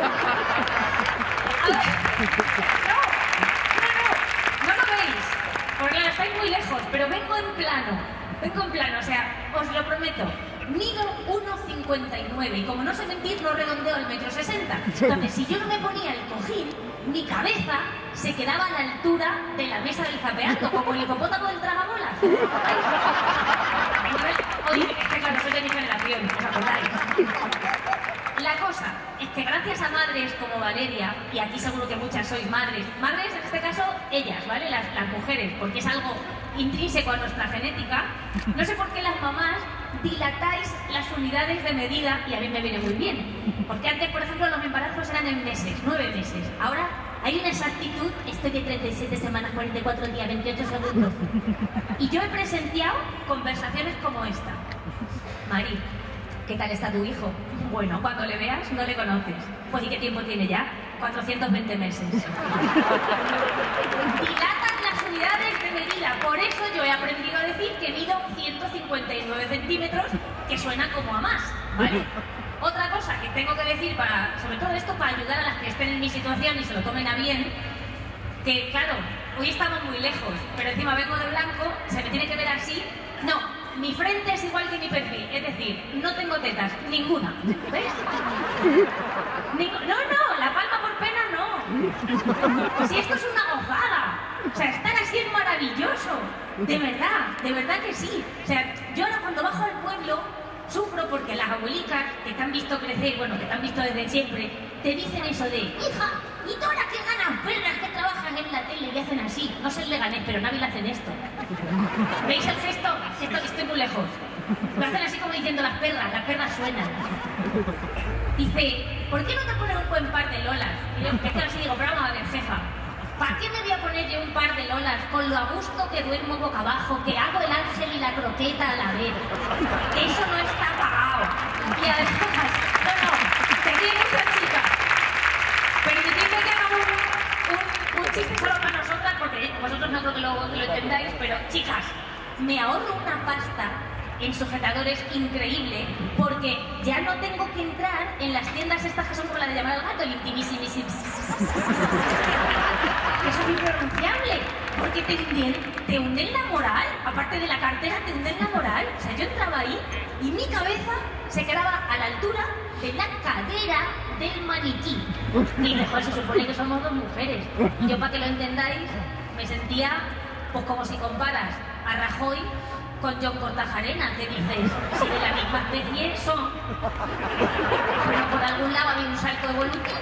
A ver, no, no, no, no lo veis, porque claro, estáis muy lejos, pero vengo en plano, vengo en plano, o sea, os lo prometo. Mido uno cincuenta y nueve y como no sé mentir, no redondeo el metro sesenta. Entonces, si yo no me ponía el cojín, mi cabeza se quedaba a la altura de la mesa del zapeando, como el hipopótamo del tragabolas. mi generación, ¿os acordáis? La cosa es que gracias a madres como Valeria, y aquí seguro que muchas sois madres, madres en este caso ellas, ¿vale? Las, las mujeres, porque es algo intrínseco a nuestra genética, no sé por qué las mamás dilatáis las unidades de medida y a mí me viene muy bien. Porque antes, por ejemplo, los embarazos eran en meses, nueve meses. Ahora hay una exactitud, estoy de treinta y siete semanas, cuarenta y cuatro días, veintiocho segundos. Y yo he presenciado conversaciones como esta. Mari, ¿qué tal está tu hijo? Bueno, cuando le veas no le conoces. Pues ¿y qué tiempo tiene ya? cuatrocientos veinte meses. Dilatan las unidades de medida. Por eso yo he aprendido a decir que mido ciento cincuenta y nueve centímetros, que suena como a más, ¿vale? Otra cosa que tengo que decir, para, sobre todo esto para ayudar a las que estén en mi situación y se lo tomen a bien, que claro, hoy estamos muy lejos, pero encima vengo de blanco, se me tiene que ver así. No, mi frente es igual que mi perfil, es decir, no tengo tetas, ninguna, ¿ves? Ningú- no, no, la palma por pena no. Si esto es una gozada, o sea, estar así es maravilloso, de verdad, de verdad que sí. O sea, yo ahora cuando bajo al pueblo sufro porque las abuelicas que te han visto crecer, bueno, que te han visto desde siempre, te dicen eso de, hija, ¿y tú ahora qué ganas, perras, que trabajas en la tele y hacen así? No sé, le gané, pero nadie le hacen esto. ¿Veis el gesto? Esto, estoy muy lejos. Me hacen así como diciendo las perras, las perras suenan. Dice, ¿por qué no te pones un buen par de lolas? Y yo me quedo así y digo, pero vamos a ver, jefa, ¿para qué me voy a poner yo un par de lolas con lo a gusto que duermo boca abajo, que hago el ángel y la croqueta a la vez? Eso no está pagado. Y además, no, no, te quiero muchas chicas. Permitidme que haga un, un, un chiste solo para nosotras, porque vosotros no creo que lo, que lo entendáis, pero chicas, me ahorro una pasta en sujetadores increíble, porque ya no tengo que entrar en las tiendas estas que son como la de llamar al gato, el intimísimísimo. Eso es impronunciable, porque te hunden, te hunden la moral, aparte de la cartera, te hunden la moral. O sea, yo entraba ahí y mi cabeza se quedaba a la altura de la cadera del maniquí. Y mejor se supone que somos dos mujeres. Y yo, para que lo entendáis, me sentía pues como si comparas a Rajoy con John Cortajarena, que dices, si de la misma especie son, pero por algún lado había un salto evolutivo.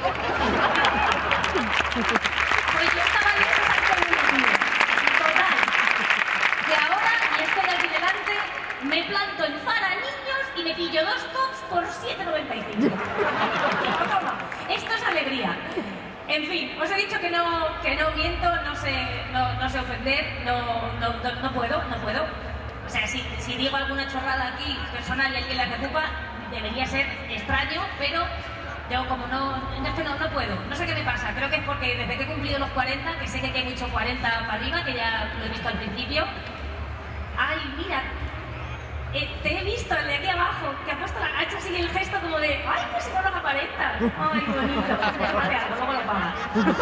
Pues yo estaba en ese salto evolutivo. Total. Que ahora, y estoy aquí delante, me planto en Zara niños y me pillo dos tops por siete noventa y cinco. Esto es alegría. En fin, os he dicho que no, que no miento, no sé, no, no sé ofender, no, no, no, no puedo, no puedo. O sea, si, si digo alguna chorrada aquí personal y alguien la preocupa, debería ser extraño, pero yo como no, es que no, no puedo. No sé qué me pasa, creo que es porque desde que he cumplido los cuarenta, que sé que hay mucho cuarenta para arriba, que ya lo he visto al principio. Ay, mira, eh, te he visto el de aquí abajo, que ha puesto la ha hecho así el gesto como de, ay, pues si no los aparentas. Ay, qué bonito. Vale, algo, luego lo pagas.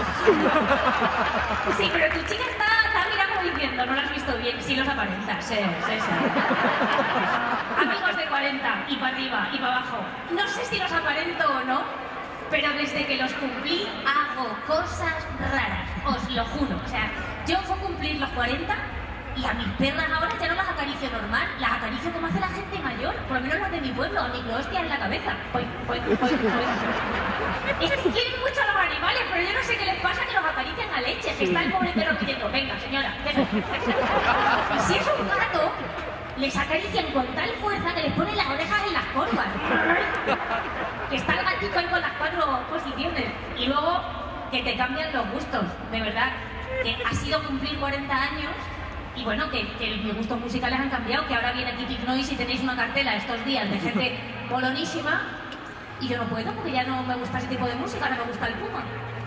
Sí, pero tu chica está, está mirando como diciendo, no lo has visto bien, sí los aparentas. Sí, sí, sí. Amigos de cuarenta, y para arriba, y para abajo. No sé si los aparento o no, pero desde que los cumplí hago cosas raras, os lo juro. O sea, yo fue cumplir los cuarenta y a mis perras ahora ya no las acaricio normal, las acaricio como hace la gente mayor, por lo menos las de mi pueblo, a microhostia en la cabeza. Pues, pues, pues, pues. Es que quieren mucho a los animales, pero yo no sé qué les pasa que los acarician a leche, que está el pobre perro pidiendo, venga señora, déjame. Y si es un gato, les acarician con tal fuerza que les ponen las orejas en las corvas. Que está el gatito ahí con las cuatro posiciones. Y luego que te cambian los gustos, de verdad. Que ha sido cumplir cuarenta años y bueno, que, que mis gustos musicales han cambiado, que ahora viene aquí Pink Noise y tenéis una cartela estos días de gente molonísima y yo no puedo porque ya no me gusta ese tipo de música, ahora me gusta el Puma.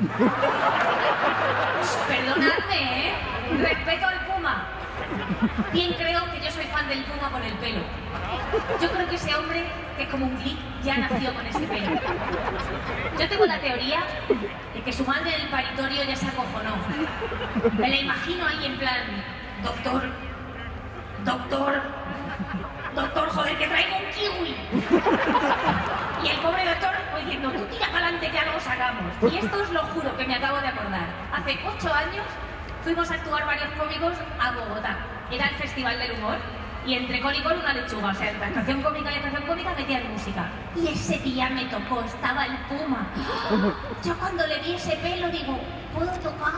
Perdonadme, ¿eh? Respeto al Puma. Bien creo que yo soy fan del Puma por el pelo. Yo creo que ese hombre, que es como un clic, ya nació con ese pelo. Yo tengo la teoría de que su madre en el paritorio ya se acojonó. Me la imagino ahí en plan, doctor, doctor, doctor, joder, que traigo un kiwi. Y el pobre doctor pues, diciendo, tú tira para adelante que algo sacamos. Y esto os lo juro que me acabo de acordar. Hace ocho años fuimos a actuar varios cómicos a Bogotá. Era el Festival del Humor. y entre col y col una lechuga. O sea, entre estación cómica y estación cómica metían música. Y ese día me tocó, estaba el Puma. Yo cuando le vi ese pelo digo, ¿puedo tocar?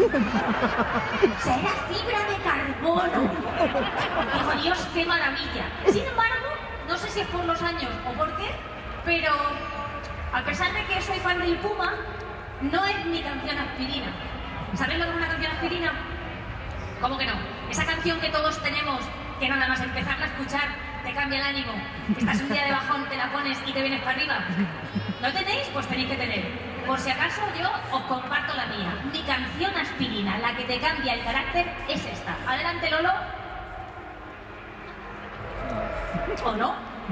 O sea, era fibra de carbono. Digo, Dios, qué maravilla. Sin embargo, no sé si es por los años o por qué, pero a pesar de que soy fan del Puma, no es mi canción Aspirina. ¿Sabéis lo que es una canción Aspirina? ¿Cómo que no? Esa canción que todos tenemos, que nada más empezarla a escuchar te cambia el ánimo, que estás un día de bajón, te la pones y te vienes para arriba. ¿No tenéis? Pues tenéis que tener. Por si acaso yo os comparto la mía. Mi canción Aspirina, la que te cambia el carácter, es esta. Adelante, Lolo. ¿O no?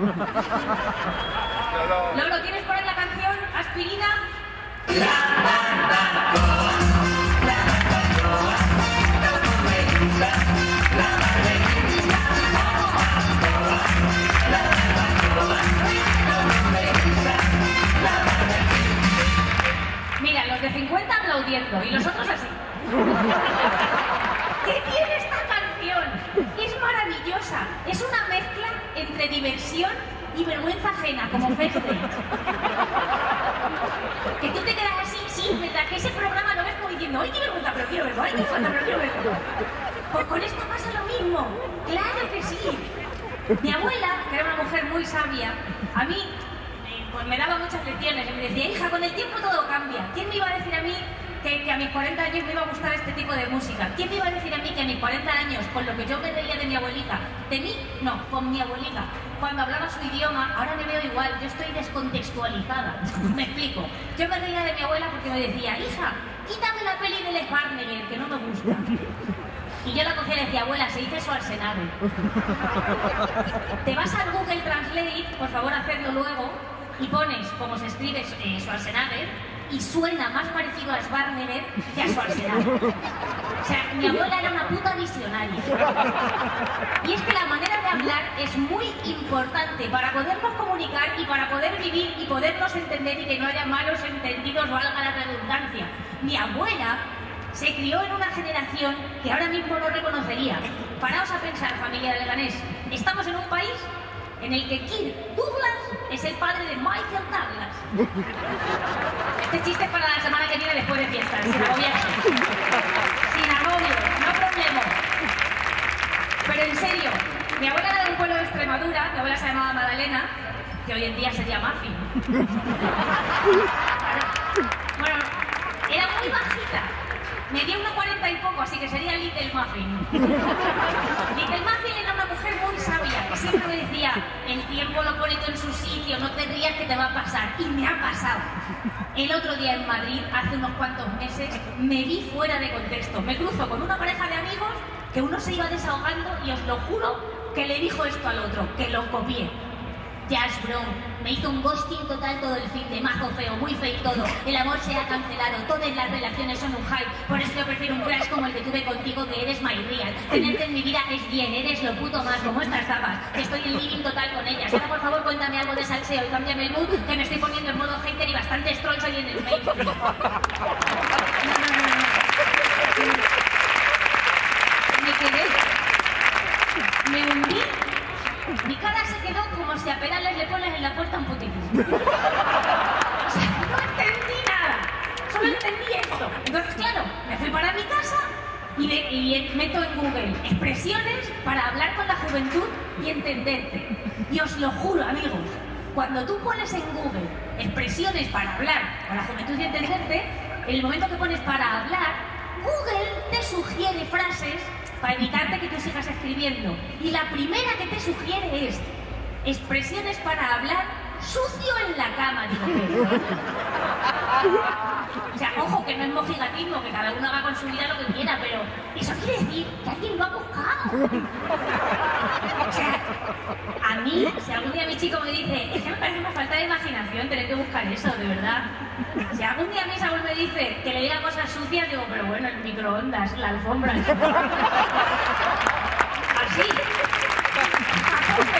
Lolo, ¿quieres poner la canción Aspirina? Mira, los de cincuenta aplaudiendo y los otros así. ¿Qué tiene esta canción? Es maravillosa. Es una mezcla entre diversión y vergüenza ajena, como Feste. Que tú te quedas así, sí, ¿verdad? Que ese programa lo ves como diciendo, ¡ay, qué vergüenza, pero quiero verlo! ¡Ay, qué vergüenza, pero quiero verlo! Pues con esto pasa lo mismo. ¡Claro que sí! Mi abuela, que era una mujer muy sabia, a mí eh, pues me daba muchas lecciones y me decía, hija, con el tiempo todo cambia. ¿Quién me iba a decir a mí que, que a mis cuarenta años me iba a gustar este tipo de música? ¿Quién me iba a decir a mí que a mis cuarenta años, con lo que yo me reía de mi abuelita, de mí, no, con mi abuelita, cuando hablaba su idioma, ahora me veo igual, yo estoy descontextualizada. Me explico. Yo me reía de mi abuela porque me decía, hija, quítame la peli del Schwarzenegger, que no me gusta. Y yo la cogía y decía, abuela, se dice Schwarzenegger. Te vas al Google Translate, por favor, hacedlo luego, y pones como se escribe eh, Schwarzenegger, y suena más parecido a Schwarzenegger que a Schwarzenegger. O sea, mi abuela era una puta visionaria. Y es que la manera de hablar es muy importante para podernos comunicar y para poder vivir y podernos entender y que no haya malos entendidos, valga la redundancia. Mi abuela se crió en una generación que ahora mismo no reconocería. Paraos a pensar, familia de Leganés. Estamos en un país en el que Kirk Douglas es el padre de Michael Douglas. Este chiste es para la semana que viene después de fiestas, sin agobiarse. Sin agobio, no problema. Pero en serio, mi abuela era de un pueblo de Extremadura, mi abuela se llamaba Madalena, que hoy en día sería Muffin. Bueno, era muy bajita. Medía uno cuarenta y poco, así que sería Little Muffin. Little Muffin era una mujer muy sabia, que siempre me decía, el tiempo lo pone todo en su sitio, no te rías que te va a pasar. Y me ha pasado. El otro día en Madrid, hace unos cuantos meses, me vi fuera de contexto. Me cruzo con una pareja de amigos que uno se iba desahogando y os lo juro que le dijo esto al otro, que lo copié. Jazz Brown me hizo un ghosting total todo el fin de mazo feo, muy feo y todo. El amor se ha cancelado, todas las relaciones son un hype. Por eso yo prefiero un crash como el que tuve contigo, que eres my real. Tenerte en mi vida es bien, eres lo puto más, como estas tapas. Que estoy en living total con ellas. Ahora por favor cuéntame algo de salseo y cámbiame el mood, que me estoy poniendo en modo hater y bastante troll soy en el mainstream. Me quedé, me hundí. Mi cara se quedó como si a Perales le pones en la puerta un putín. O sea, no entendí nada. Solo entendí esto. Entonces, claro, me fui para mi casa y, de, y meto en Google expresiones para hablar con la juventud y entenderte. Y os lo juro, amigos, cuando tú pones en Google expresiones para hablar con la juventud y entenderte, en el momento que pones para hablar, Google te sugiere frases para evitarte que tú sigas escribiendo. Y la primera que te sugiere es expresiones para hablar sucio en la cama. Digo, o sea, ojo, que no es mojigatismo, que cada uno haga con su vida lo que quiera, pero eso quiere decir que alguien lo ha buscado. O sea, a mí, si algún día mi chico me dice, es que me parece una falta de imaginación tener que buscar eso, de verdad. Si algún día mi Saúl me dice que le diga cosas sucias, digo, pero bueno, el microondas, la alfombra. Así. A tope.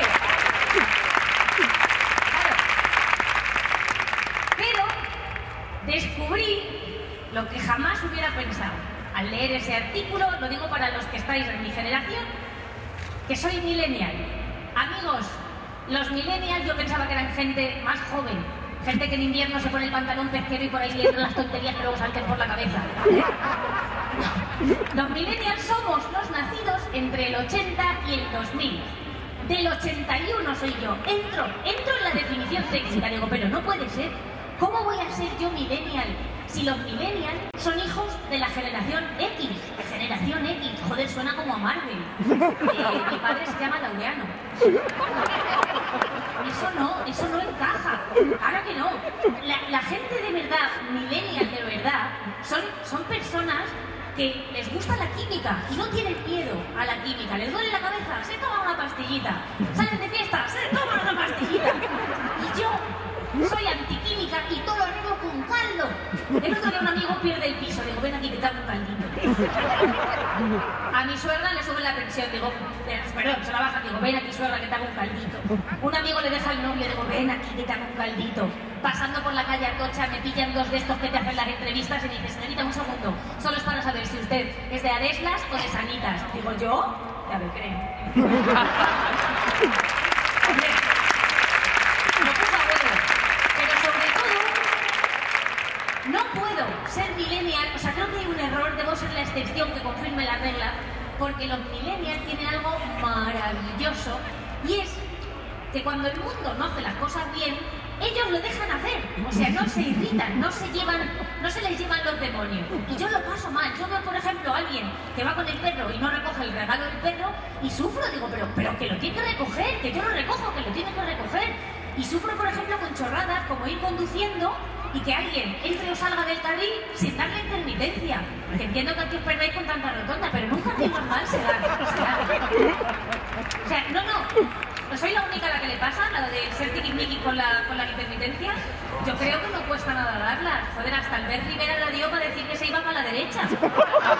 Pero descubrí lo que jamás hubiera pensado. Al leer ese artículo, lo digo para los que estáis en mi generación, que soy millennial. Amigos, los millennials yo pensaba que eran gente más joven, gente que en invierno se pone el pantalón pesquero y por ahí le entran las tonterías que luego salten por la cabeza. ¿Eh? No. Los millennials somos los nacidos entre el ochenta y el dos mil. Del ochenta y uno soy yo. Entro, entro en la definición técnica. Digo, pero no puede ser. ¿Cómo voy a ser yo millennial si los millennials son hijos de la generación X? Generación X, joder, suena como a Marvel. Eh, mi padre se llama Laureano. Eso no, eso no encaja. Ahora que no. La, la gente de verdad, millennial de verdad, son, son personas que les gusta la química y no tienen miedo a la química. Les duele la cabeza, se toman una pastillita. Salen de fiesta, se toman una pastillita. Y yo soy antiquímica y todo lo arreglo con caldo. El otro día un amigo pierde el piso, digo, ven aquí que te hago un caldito. A mi suegra le sube la pensión, digo, perdón, se la baja, digo, ven aquí suegra que te hago un caldito. Un amigo le deja al novio, digo, ven aquí que te hago un caldito. Pasando por la calle Atocha me pillan dos de estos que te hacen las entrevistas y me dice, señorita, un segundo, solo es para saber si usted es de Areslas o de Sanitas. Digo, ¿yo? Ya me creo. Hombre, no puedo abuelo, pero sobre todo, no puedo ser millennial, o sea, creo que hay un error, debo ser la excepción que confirme la regla, porque los millennials tienen algo maravilloso y es que cuando el mundo no hace las cosas bien, ellos lo dejan hacer, o sea, no se irritan, no se llevan, no se les llevan los demonios. Y yo lo paso mal. Yo veo, por ejemplo, a alguien que va con el perro y no recoge el regalo del perro y sufro, digo, pero, pero que lo tiene que recoger, que yo lo recojo, que lo tiene que recoger. Y sufro, por ejemplo, con chorradas como ir conduciendo y que alguien entre o salga del carril sin darle intermitencia. Que entiendo que aquí os perdáis con tanta rotonda, pero nunca hacéis mal, se da, se da. O sea, no, no. ¿No soy la única a la que le pasa, la de ser tiquismiquis con la, con la intermitencia? Yo creo que no cuesta nada darla. Joder, hasta Albert Rivera la dio para decir que se iba para la derecha. Esto los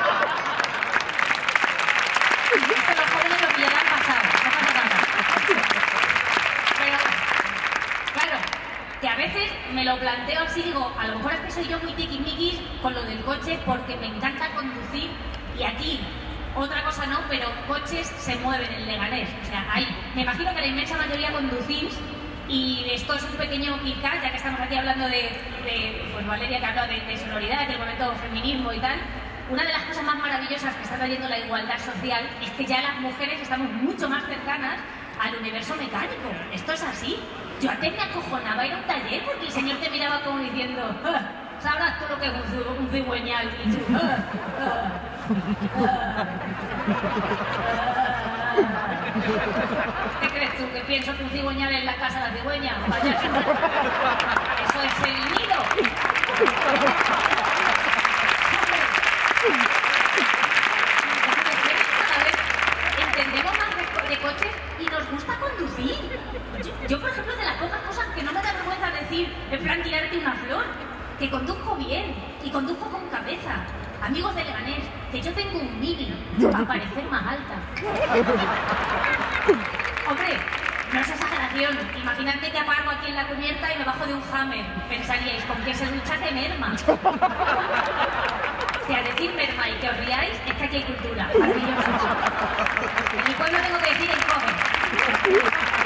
jóvenes lo pillarán pasado, no pasa nada. Pero, claro, que a veces me lo planteo así, digo, a lo mejor es que soy yo muy tiquismiquis con lo del coche porque me encanta conducir y aquí... Otra cosa no, pero coches se mueven en Leganés. O sea, hay, me imagino que la inmensa mayoría conducís y esto es un pequeño clicar, ya que estamos aquí hablando de, de pues Valeria que habla de, de sonoridad, del momento feminismo y tal. Una de las cosas más maravillosas que está trayendo la igualdad social es que ya las mujeres estamos mucho más cercanas al universo mecánico. Esto es así. Yo antes me acojonaba ir a un taller porque el señor te miraba como diciendo, ah, sabrás tú lo que es un, un cigüeñal. Y tú, ah, ah. ¿Qué crees tú? ¿Que pienso que un cigüeñal es la casa de la cigüeña? Vaya, eso es el nido. Cada vez entendemos más de, de coches y nos gusta conducir. Yo, yo, por ejemplo, de las pocas cosas que no me da vergüenza decir, en plan tirarte una flor, que conduzco bien y conduzco con cabeza. Amigos de Leganés, que yo tengo un mini para parecer más alta. Hombre, no es exageración. Imaginadme que aparco aquí en la cubierta y me bajo de un Hammer. Pensaríais, ¿con qué se ducha de merma? Que a decir merma y que os riáis, es que aquí hay cultura. Maravilloso. En mi pueblo tengo que decir encoge.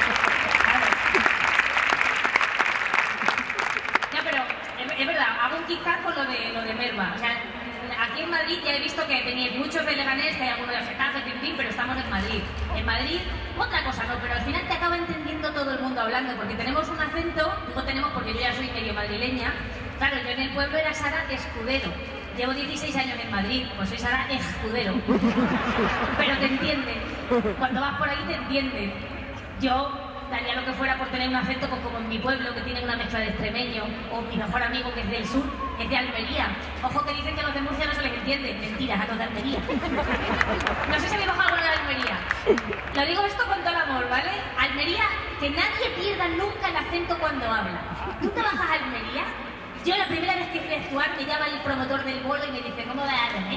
Ya, pero es, es verdad, hago un kick-back con lo de, lo de merma. O sea, aquí en Madrid ya he visto que tenéis muchos de Leganés, que hay algunos de Getafe, pim, pim, pero estamos en Madrid. En Madrid, otra cosa no, pero al final te acaba entendiendo todo el mundo hablando, porque tenemos un acento, digo tenemos porque yo ya soy medio madrileña. Claro, yo en el pueblo era Sara Escudero. Llevo dieciséis años en Madrid, pues soy Sara Escudero. Pero te entienden. Cuando vas por ahí te entienden. Yo daría lo que fuera por tener un acento pues, como en mi pueblo, que tiene una mezcla de extremeño, o mi mejor amigo que es del sur, que es de Almería. Ojo que dicen que a los de Murcia no se les entiende. Mentiras, a los de Almería. No sé si habéis bajado alguna de Almería. Lo digo esto con todo el amor, ¿vale? Almería, que nadie pierda nunca el acento cuando habla. Tú te bajas a Almería. Yo la primera vez que fui a actuar me llama el promotor del bolo y me dice, ¿cómo va a René?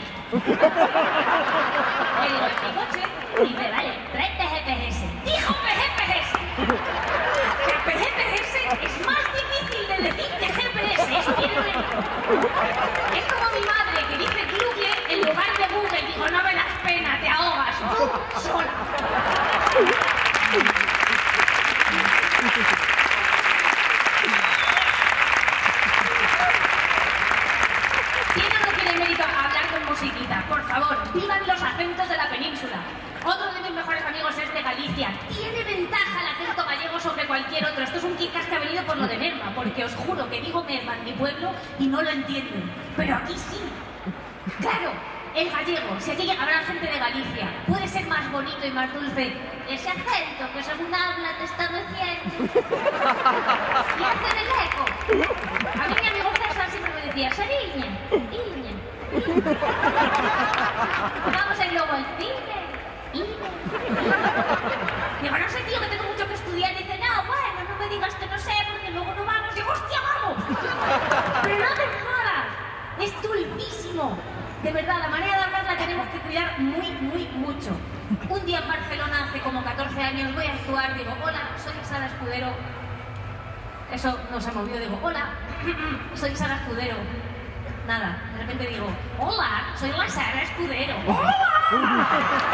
Le digo, ¿en mi coche? Y me vale, trae P G P S. ¡Dijo P G P S! El P G P S es más difícil de decir que G P S. Es, es como mi madre que dice Google en lugar de Google. Digo, no me das pena, te ahogas tú sola. ¿Quién no tiene mérito a hablar con musiquita? Por favor, vivan los acentos de la península. Otro de mis mejores amigos es de Galicia. Tiene ventaja el acento gallego sobre cualquier otro. Esto es un kick que ha venido por lo de Merma, porque os juro que digo Merma en mi pueblo y no lo entienden. Pero aquí sí. Claro, el gallego, si aquí habrá gente de Galicia, puede ser más bonito y más dulce. Ese acento que según habla te está meciendo. Y hace el eco. A mí mi amigo César siempre me decía, Sariña, Iña, Iña. Vamos a ir luego al cine. Iña. Digo, no sé, tío, que tengo mucho que estudiar. Y dice, no, bueno, no me digas que no sé, porque luego no vamos. Digo, hostia, vamos. Pero no te jodas. Es dulcísimo. De verdad, la manera de hablar la tenemos que cuidar muy, muy mucho. Un día en Barcelona, hace como catorce años, voy a actuar, digo, hola, soy Sara Escudero. Eso no se movió, digo, hola, soy Sara Escudero. Nada, de repente digo, hola, soy la Sara Escudero. ¡Hola!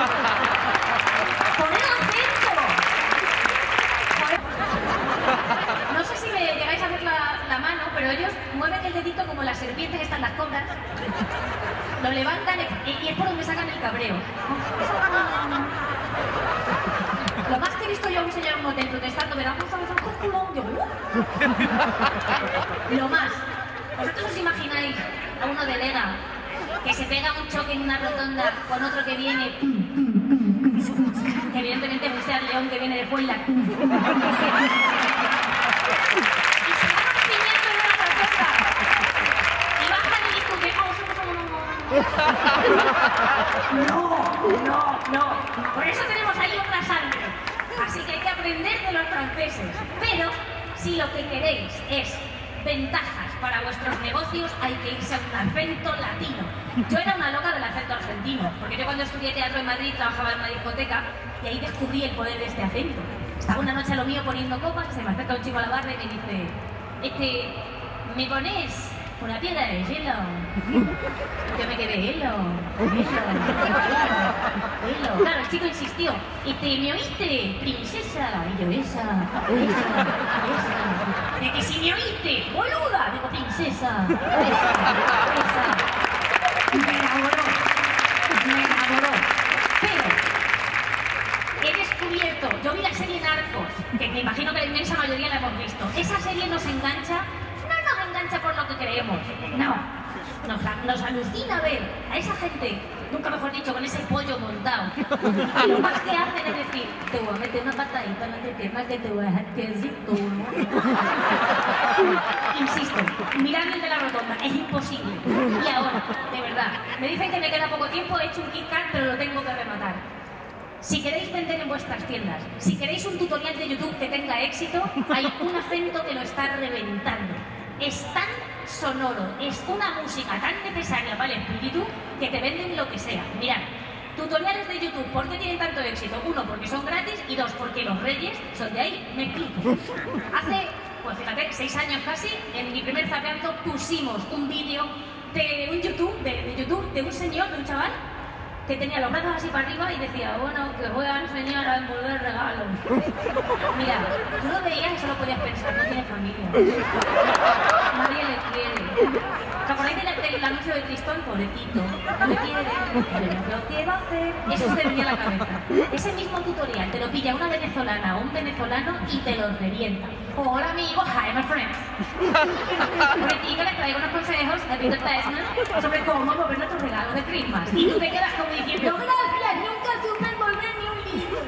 ¡Pon el acento! No sé si me llegáis a ver la, la mano, pero ellos mueven el dedito como las serpientes que están en las cobras. Lo levantan y, y es por donde sacan el cabreo. Lo más que he visto yo a un señor en un hotel protestando, me da un culo, yo, uh. Lo más. ¿Vosotros os imagináis a uno de Lega que se pega un choque en una rotonda con otro que viene, que evidentemente es el León que viene de Puebla, y se van piñando en una rotonda y bajan y discuten, oh, somos no, no, no. Por eso tenemos ahí otra sangre. Así que hay que aprender de los franceses. Pero si lo que queréis es ventajas para vuestros negocios, hay que irse a un acento latino. Yo era una loca del acento argentino, porque yo cuando estudié teatro en Madrid trabajaba en una discoteca y ahí descubrí el poder de este acento. Estaba una noche a lo mío poniendo copas y se me acerca un chico a la barra y me dice, este, ¿me pones una piedra de hielo? Yo me quedé, hielo, hielo, hielo. Claro, el chico insistió, este, ¿me oíste? Princesa. Y yo, esa, esa, esa. De que si me oíste, boluda. Digo, princesa, esa, esa. Me enamoró, me enamoró. Pero he descubierto, yo vi la serie Narcos, que me imagino que la inmensa mayoría la hemos visto. Esa serie nos engancha. Engancha por lo que creemos. No. Nos, nos alucina ver a esa gente, nunca mejor dicho, con ese pollo montado. Y lo más que hacen es decir, te voy a meter una patadita en la pierna que te voy a dejar quietito, ¿no? Insisto, mirad el de la rotonda, es imposible. Y ahora, de verdad, me dicen que me queda poco tiempo, he hecho un Kit Kat, pero lo tengo que rematar. Si queréis vender en vuestras tiendas, si queréis un tutorial de YouTube que tenga éxito, hay un acento que lo está reventando. Es tan sonoro, es una música tan necesaria para el espíritu que te venden lo que sea. Mirad, tutoriales de YouTube, ¿por qué tienen tanto éxito? Uno, porque son gratis y dos, porque los reyes son de ahí. Me explico. Hace, pues fíjate, seis años casi, en mi primer zapeando pusimos un vídeo de un YouTube, de, de YouTube, de un señor, de un chaval, que tenía los brazos así para arriba y decía, bueno, que os voy a enseñar a envolver regalos. Mira, tú lo veías y solo podías pensar, no tiene familia. Nadie le quiere. ¿Os acordáis del, del anuncio de Tristón? Pobrecito, no me quiere, yo lo quiero hacer. Eso se venía a la cabeza. Ese mismo tutorial te lo pilla una venezolana o un venezolano y te lo revienta. Hola amigos, hi my friends. Y que les traigo unos consejos de Peter Tessman sobre cómo mover nuestros regalos de Christmas. Y tú te quedas como diciendo, gracias, nunca supe envolver ni un libro.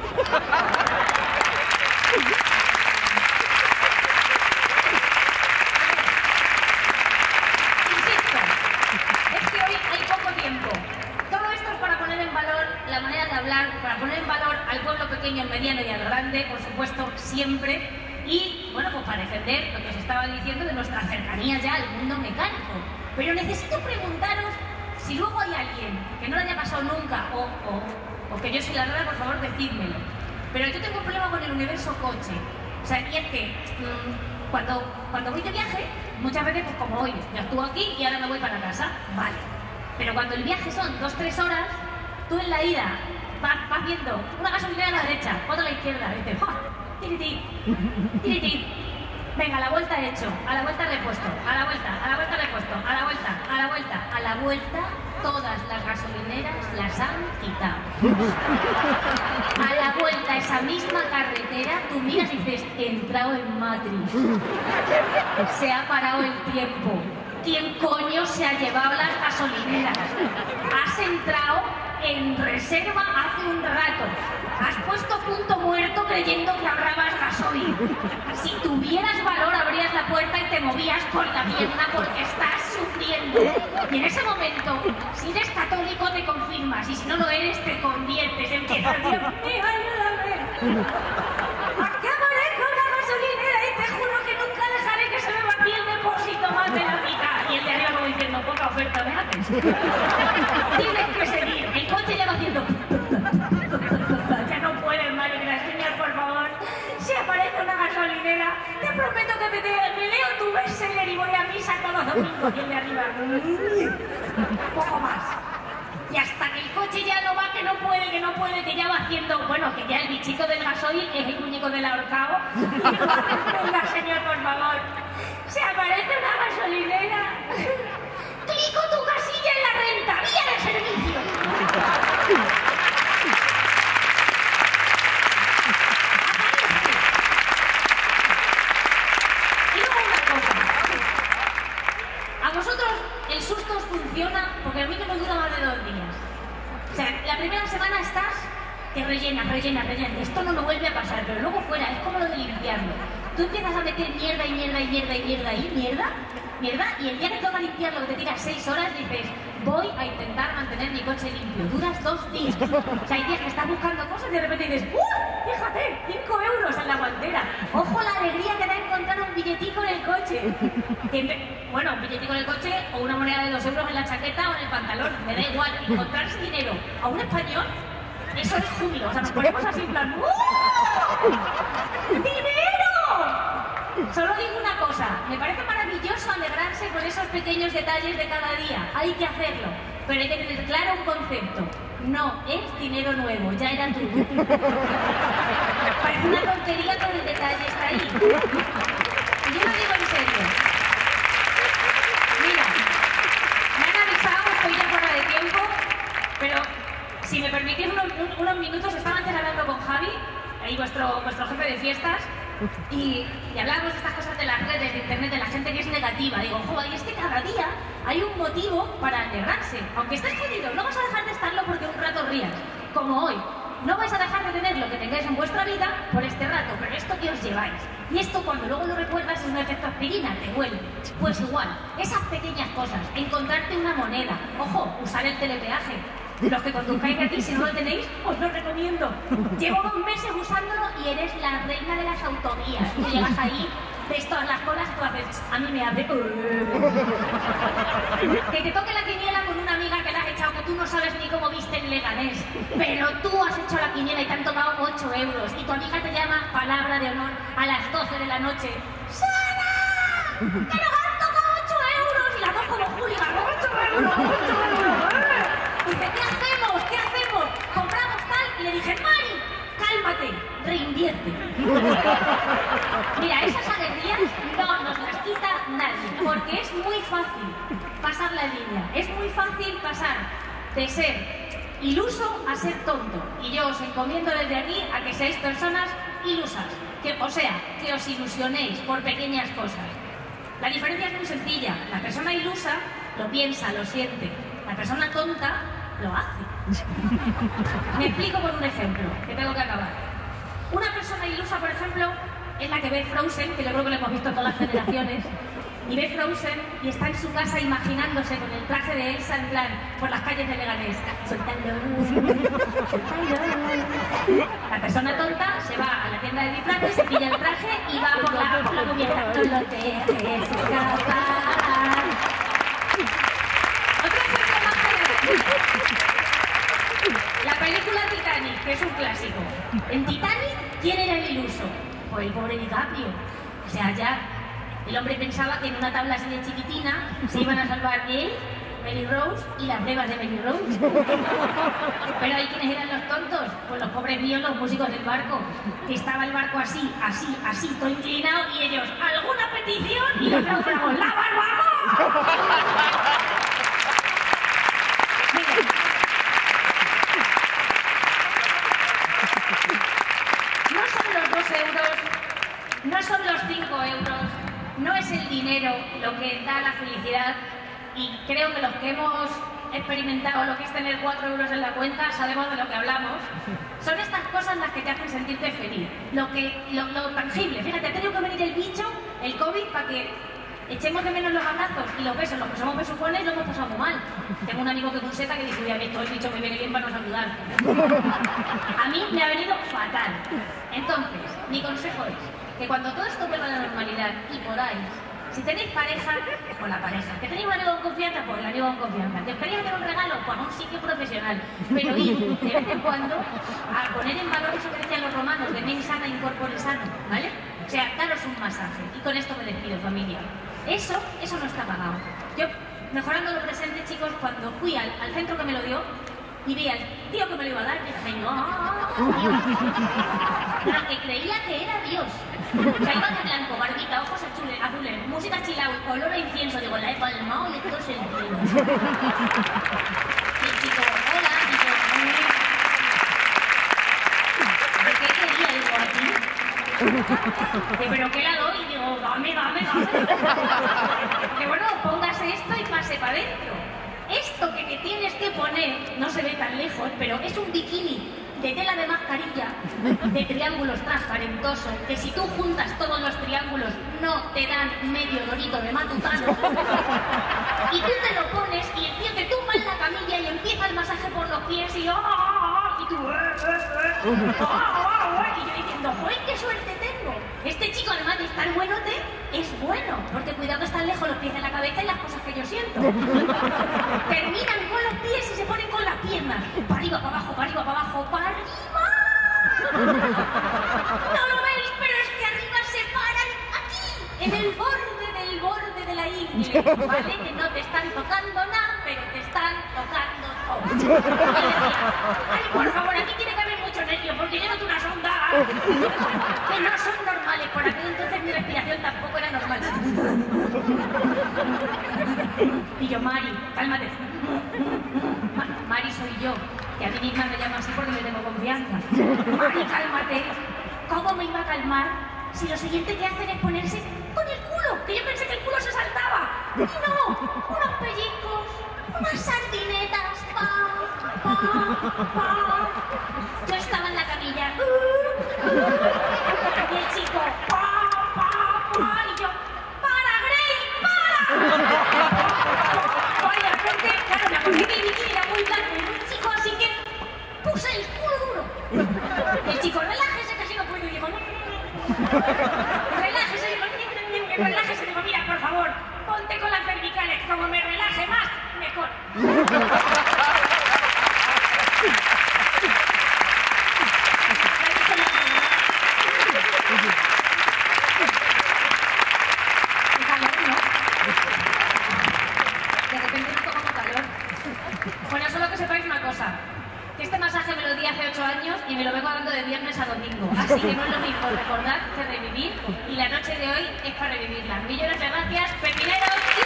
Insisto, es que hoy hay poco tiempo. Todo esto es para poner en valor la manera de hablar, para poner en valor al pueblo pequeño, al mediano y al grande, por supuesto, siempre. Y, bueno, pues para defender lo que os estaba diciendo de nuestra cercanía ya al mundo mecánico. Pero necesito preguntaros si luego hay alguien que no le haya pasado nunca, o, o, o que yo soy la rara, por favor, decídmelo. Pero yo tengo un problema con el universo coche. O sea, y es que mmm, cuando, cuando voy de viaje, muchas veces, pues como hoy, ya estuve aquí y ahora me voy para casa, vale. Pero cuando el viaje son dos, tres horas, tú en la ida vas, vas viendo una gasolinera a la derecha, otra a la izquierda, y dices, ¡ja! ¡Tiriti! ¡Tiriti! Venga, a la vuelta hecho, a la vuelta repuesto, a la vuelta, a la vuelta repuesto, a la vuelta, a la vuelta, a la vuelta, todas las gasolineras las han quitado. A la vuelta, esa misma carretera, tú miras y dices, he entrado en Matrix. Se ha parado el tiempo. ¿Quién coño se ha llevado las gasolineras? Has entrado en reserva hace un rato. Has puesto punto muerto creyendo que ahorrabas gasoil. Si tuvieras valor, abrías la puerta y te movías con la pierna porque estás sufriendo. Y en ese momento, si eres católico, te confirmas. Y si no lo eres, te conviertes. Empiezas, Dios mío, ayúdame. Aquí aparezco una gasolinera y te juro que nunca dejaré que se me vacíe el depósito más de la mitad. Y el de arriba como diciendo, poca oferta me haces. Tienes que seguir. El coche ya va haciendo... Ya no puedes, madre mía, señor, por favor. Si aparece una gasolinera, te prometo que te, te, me leo tu bestseller y voy a misa todos los domingos. Y el de arriba... Poco más. Y hasta que el coche ya no va, que no puede, que no puede, que ya va haciendo... Bueno, que ya el bichito del gasoil es el muñeco del ahorcado. Venga, señor, por favor. Se aparece una gasolinera. Clico tu casilla en la renta, vía de servicio. Y luego una cosa. A vosotros el susto os funciona porque a mí no me dura más de dos días. O sea, la primera semana estás que rellenas, rellenas, rellenas. Esto no me vuelve a pasar, pero luego fuera, es como lo de limpiarlo. Tú empiezas a meter mierda y mierda y mierda y mierda y mierda, mierda, y el día que toca limpiarlo, que te tiras seis horas, dices, voy a intentar mantener mi coche limpio. Duras dos días. O sea, hay días que estás buscando cosas y de repente dices, ¡uh! Fíjate, cinco euros en la guantera. Ojo la alegría que da encontrar un billetico en el coche. Que, bueno, un billetico en el coche o una moneda de dos euros en la chaqueta o en el pantalón. Me da igual, encontrarse dinero a un español, eso es júbilo. O sea, nos ponemos así en plan, ¡uh! ¡Dinero! Solo digo una cosa, me parece maravilloso alegrarse con esos pequeños detalles de cada día, hay que hacerlo, pero hay que tener claro un concepto, no es dinero nuevo, ya era tuyo. Parece una tontería, pero el detalle está ahí. Y yo lo digo en serio. Mira, me han avisado, estoy ya fuera de tiempo, pero si me permitís unos, unos minutos, estaba antes hablando con Javi, ahí vuestro, vuestro jefe de fiestas, Y, y hablábamos de estas cosas de las redes, de internet, de la gente que es negativa. Digo, joder, y es que cada día hay un motivo para alegrarse. Aunque estés jodido, no vas a dejar de estarlo porque un rato rías. Como hoy, no vais a dejar de tener lo que tengáis en vuestra vida por este rato, pero esto que os lleváis. Y esto cuando luego lo recuerdas es un efecto aspirina, te vuelve. Pues igual, esas pequeñas cosas, encontrarte una moneda, ojo, usar el telepeaje. Los que conduzcáis aquí, si no lo tenéis, os lo recomiendo. Llevo dos meses usándolo y eres la reina de las autovías. Tú llegas ahí, ves todas las colas y tú haces, a mí me abre. Que te toque la quiniela con una amiga que la has echado, que tú no sabes ni cómo viste en Leganés. Pero tú has hecho la quiniela y te han tocado ocho euros. Y tu amiga te llama, palabra de honor, a las doce de la noche. ¡Sara! ¡Que nos han tocado ocho euros! Y las dos como Julia, ocho euros, ocho euros. Dice, ¿qué hacemos? ¿Qué hacemos? Compramos tal y le dije, Mari, cálmate, reinvierte. Mira, esas alegrías no nos las quita nadie, porque es muy fácil pasar la línea, es muy fácil pasar de ser iluso a ser tonto. Y yo os encomiendo desde aquí a que seáis personas ilusas, que, o sea, que os ilusionéis por pequeñas cosas. La diferencia es muy sencilla, la persona ilusa lo piensa, lo siente. La persona tonta lo hace. Me explico con un ejemplo, que tengo que acabar. Una persona ilusa, por ejemplo, es la que ve Frozen, que yo creo que lo hemos visto todas las generaciones, y ve Frozen y está en su casa imaginándose con el traje de Elsa en plan por las calles de Leganés. Suéltalo, suéltalo. La persona tonta se va a la tienda de disfraces, se pilla el traje y va por la, por la cubierta. No lo dejes escapar. La película Titanic, que es un clásico. En Titanic, ¿quién era el iluso? Pues el pobre DiCaprio. O sea, ya el hombre pensaba que en una tabla así de chiquitina se iban a salvar él Mary Rose y las brevas de Mary Rose. Pero ahí, ¿quiénes eran los tontos? Pues los pobres míos, los músicos del barco, que estaba el barco así, así, así, todo inclinado, y ellos, ¿alguna petición? Y los náufragos, ¡la barbacoa! No son los dos euros, no son los cinco euros, no es el dinero lo que da la felicidad, y creo que los que hemos experimentado lo que es tener cuatro euros en la cuenta sabemos de lo que hablamos. Son estas cosas las que te hacen sentirte feliz, lo, que, lo, lo tangible. Fíjate, ha tenido que venir el bicho, el COVID, para que echemos de menos los abrazos y los besos. Los que somos besucones lo hemos pasado muy mal. Tengo un amigo que con seta que dice, ya visto, el bicho me viene bien para nos ayudar. A mí me ha venido fatal. Entonces, mi consejo es que cuando todo esto vuelva a la normalidad y podáis, si tenéis pareja, con la pareja. Que tenéis un amigo con confianza, pues el amigo con confianza. Que os queréis hacer un regalo, pues a un sitio profesional. Pero ir de vez en cuando a poner en valor eso que decían los romanos, de mens sana in corpore sano, ¿vale? O sea, daros un masaje. Y con esto me despido, familia. Eso, eso no está pagado. Yo, mejorando lo presente, chicos, cuando fui al, al centro que me lo dio y vi al tío que me lo iba a dar, dije, no, pero que creía que era Dios. O sea, iba de blanco, barbita, ojos azules, azules, música chill out, olor a incienso. Digo, la he palmado y esto es el cielo. Y el chico, hola, y yo, ¿de qué quería? Digo, aquí. Digo, ¿pero qué la doy? Y digo, dame, dame, dame. Que bueno, póngase esto y pase para adentro. Esto que te tienes que poner, no se ve tan lejos, pero es un bikini de tela de mascarilla, de triángulos transparentosos, que si tú juntas todos los triángulos no te dan medio dorito de matutano. Y tú te lo pones y el tío te tumba en la camilla y empieza el masaje por los pies y... ¡oh! Y tú... ¡oh! Y yo diciendo, ¡joder, qué suerte tengo! Este chico, además de estar buenote, es bueno, porque cuidado que están lejos los pies de la cabeza y las cosas que yo siento. Terminan con los pies y se ponen con las piernas. Para arriba, para abajo, para arriba, para abajo, para arriba. No lo veis, pero es que arriba se paran aquí, en el borde del borde de la ingle, ¿vale? Que no te están tocando nada, pero te están tocando todo. Ay, por favor, aquí tiene que haber mucho nervio, porque yo noto una sonda que no son normales. Por aquel entonces mi respiración tampoco era normal. Y yo, Mari, cálmate. Ma Mari soy yo, que a mí misma me llamo así porque me tengo confianza. Mari, cálmate. ¿Cómo me iba a calmar si lo siguiente que hacen es ponerse con el culo? Que yo pensé que el culo se saltaba. Y no, unos pellizcos, unas sardinetas, pa, pa, pa. Yo estaba en la camilla. Uh, uh, y el chico, pa, pa, pa. Y yo, ¡para, Grey, para! Vaya, porque, claro, me acordé que el bikini era muy blanco y muy chico, así que puse el culo duro. El chico, relájese, que si no puedo. Y digo, no, no, no. Relájese, digo, no, no, relájese. Digo, mira, por favor, ponte con las cervicales. Como me relaje más, mejor. Bueno, solo que sepáis una cosa, que este masaje me lo di hace ocho años y me lo vengo dando de viernes a domingo, así que no es lo mismo recordar que revivir, y la noche de hoy es para revivirla. Millones de gracias, pepineros y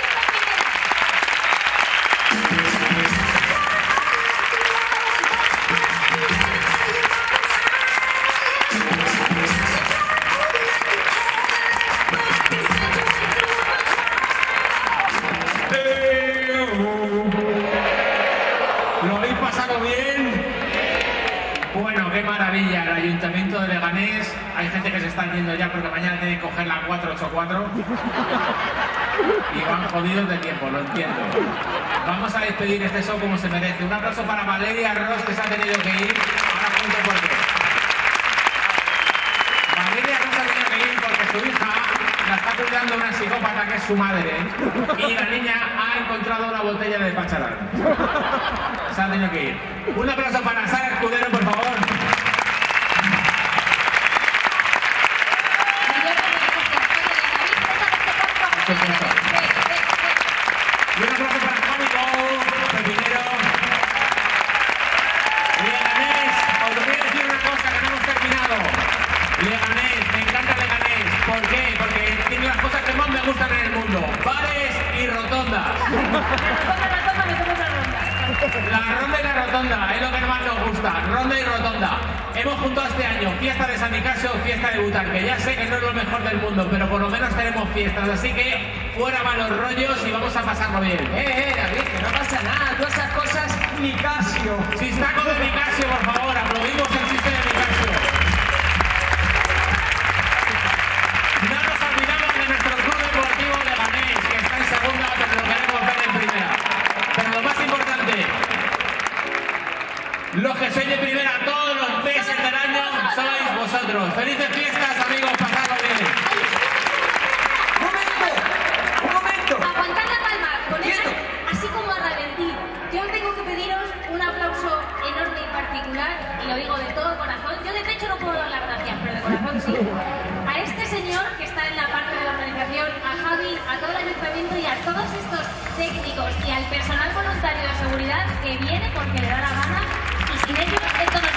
¿Lo habéis pasado bien? Bueno, qué maravilla. El Ayuntamiento de Leganés, hay gente que se está yendo ya porque mañana tiene que coger la cuatro ocho cuatro y van jodidos de tiempo, lo entiendo. Vamos a despedir este show como se merece. Un aplauso para Valeria Ross, que se ha tenido que ir. Ahora cuento por qué. Valeria Ross ha tenido que ir porque su hija la está cuidando una psicópata que es su madre, y la niña ha encontrado una botella de Pacharán. Se ha tenido que ir. Un aplauso para Sara Escudero, por favor. Y un aplauso para Javi Gold. Segunda, hemos juntado este año fiesta de San Nicasio, fiesta de Butar, que ya sé que no es lo mejor del mundo, pero por lo menos tenemos fiestas, así que fuera malos rollos y vamos a pasarlo bien. Eh, eh, David, que no pasa nada, todas esas cosas, Nicasio. Sistaco de Nicasio, por favor, aplaudimos el chiste de Nicasio. No nos olvidamos de nuestro club deportivo Leganés, que está en segunda, pero lo queremos ver en primera. Pero lo más importante, los que sois de primera todos los meses del año sois vosotros. ¡Felices fiestas, amigos! ¡Pasadlo bien! ¡Un momento! ¡Un momento! Aguantad la palma, con Quieto. ella, así como a Ralentí. Yo tengo que pediros un aplauso enorme y particular, y lo digo de todo corazón. Yo de pecho no puedo dar las gracias, pero de corazón sí. A este señor que está en la parte de la organización, a Javi, a todo el ayuntamiento y a todos estos técnicos y al personal voluntario de seguridad que viene porque le da la gana, y sin ellos esto no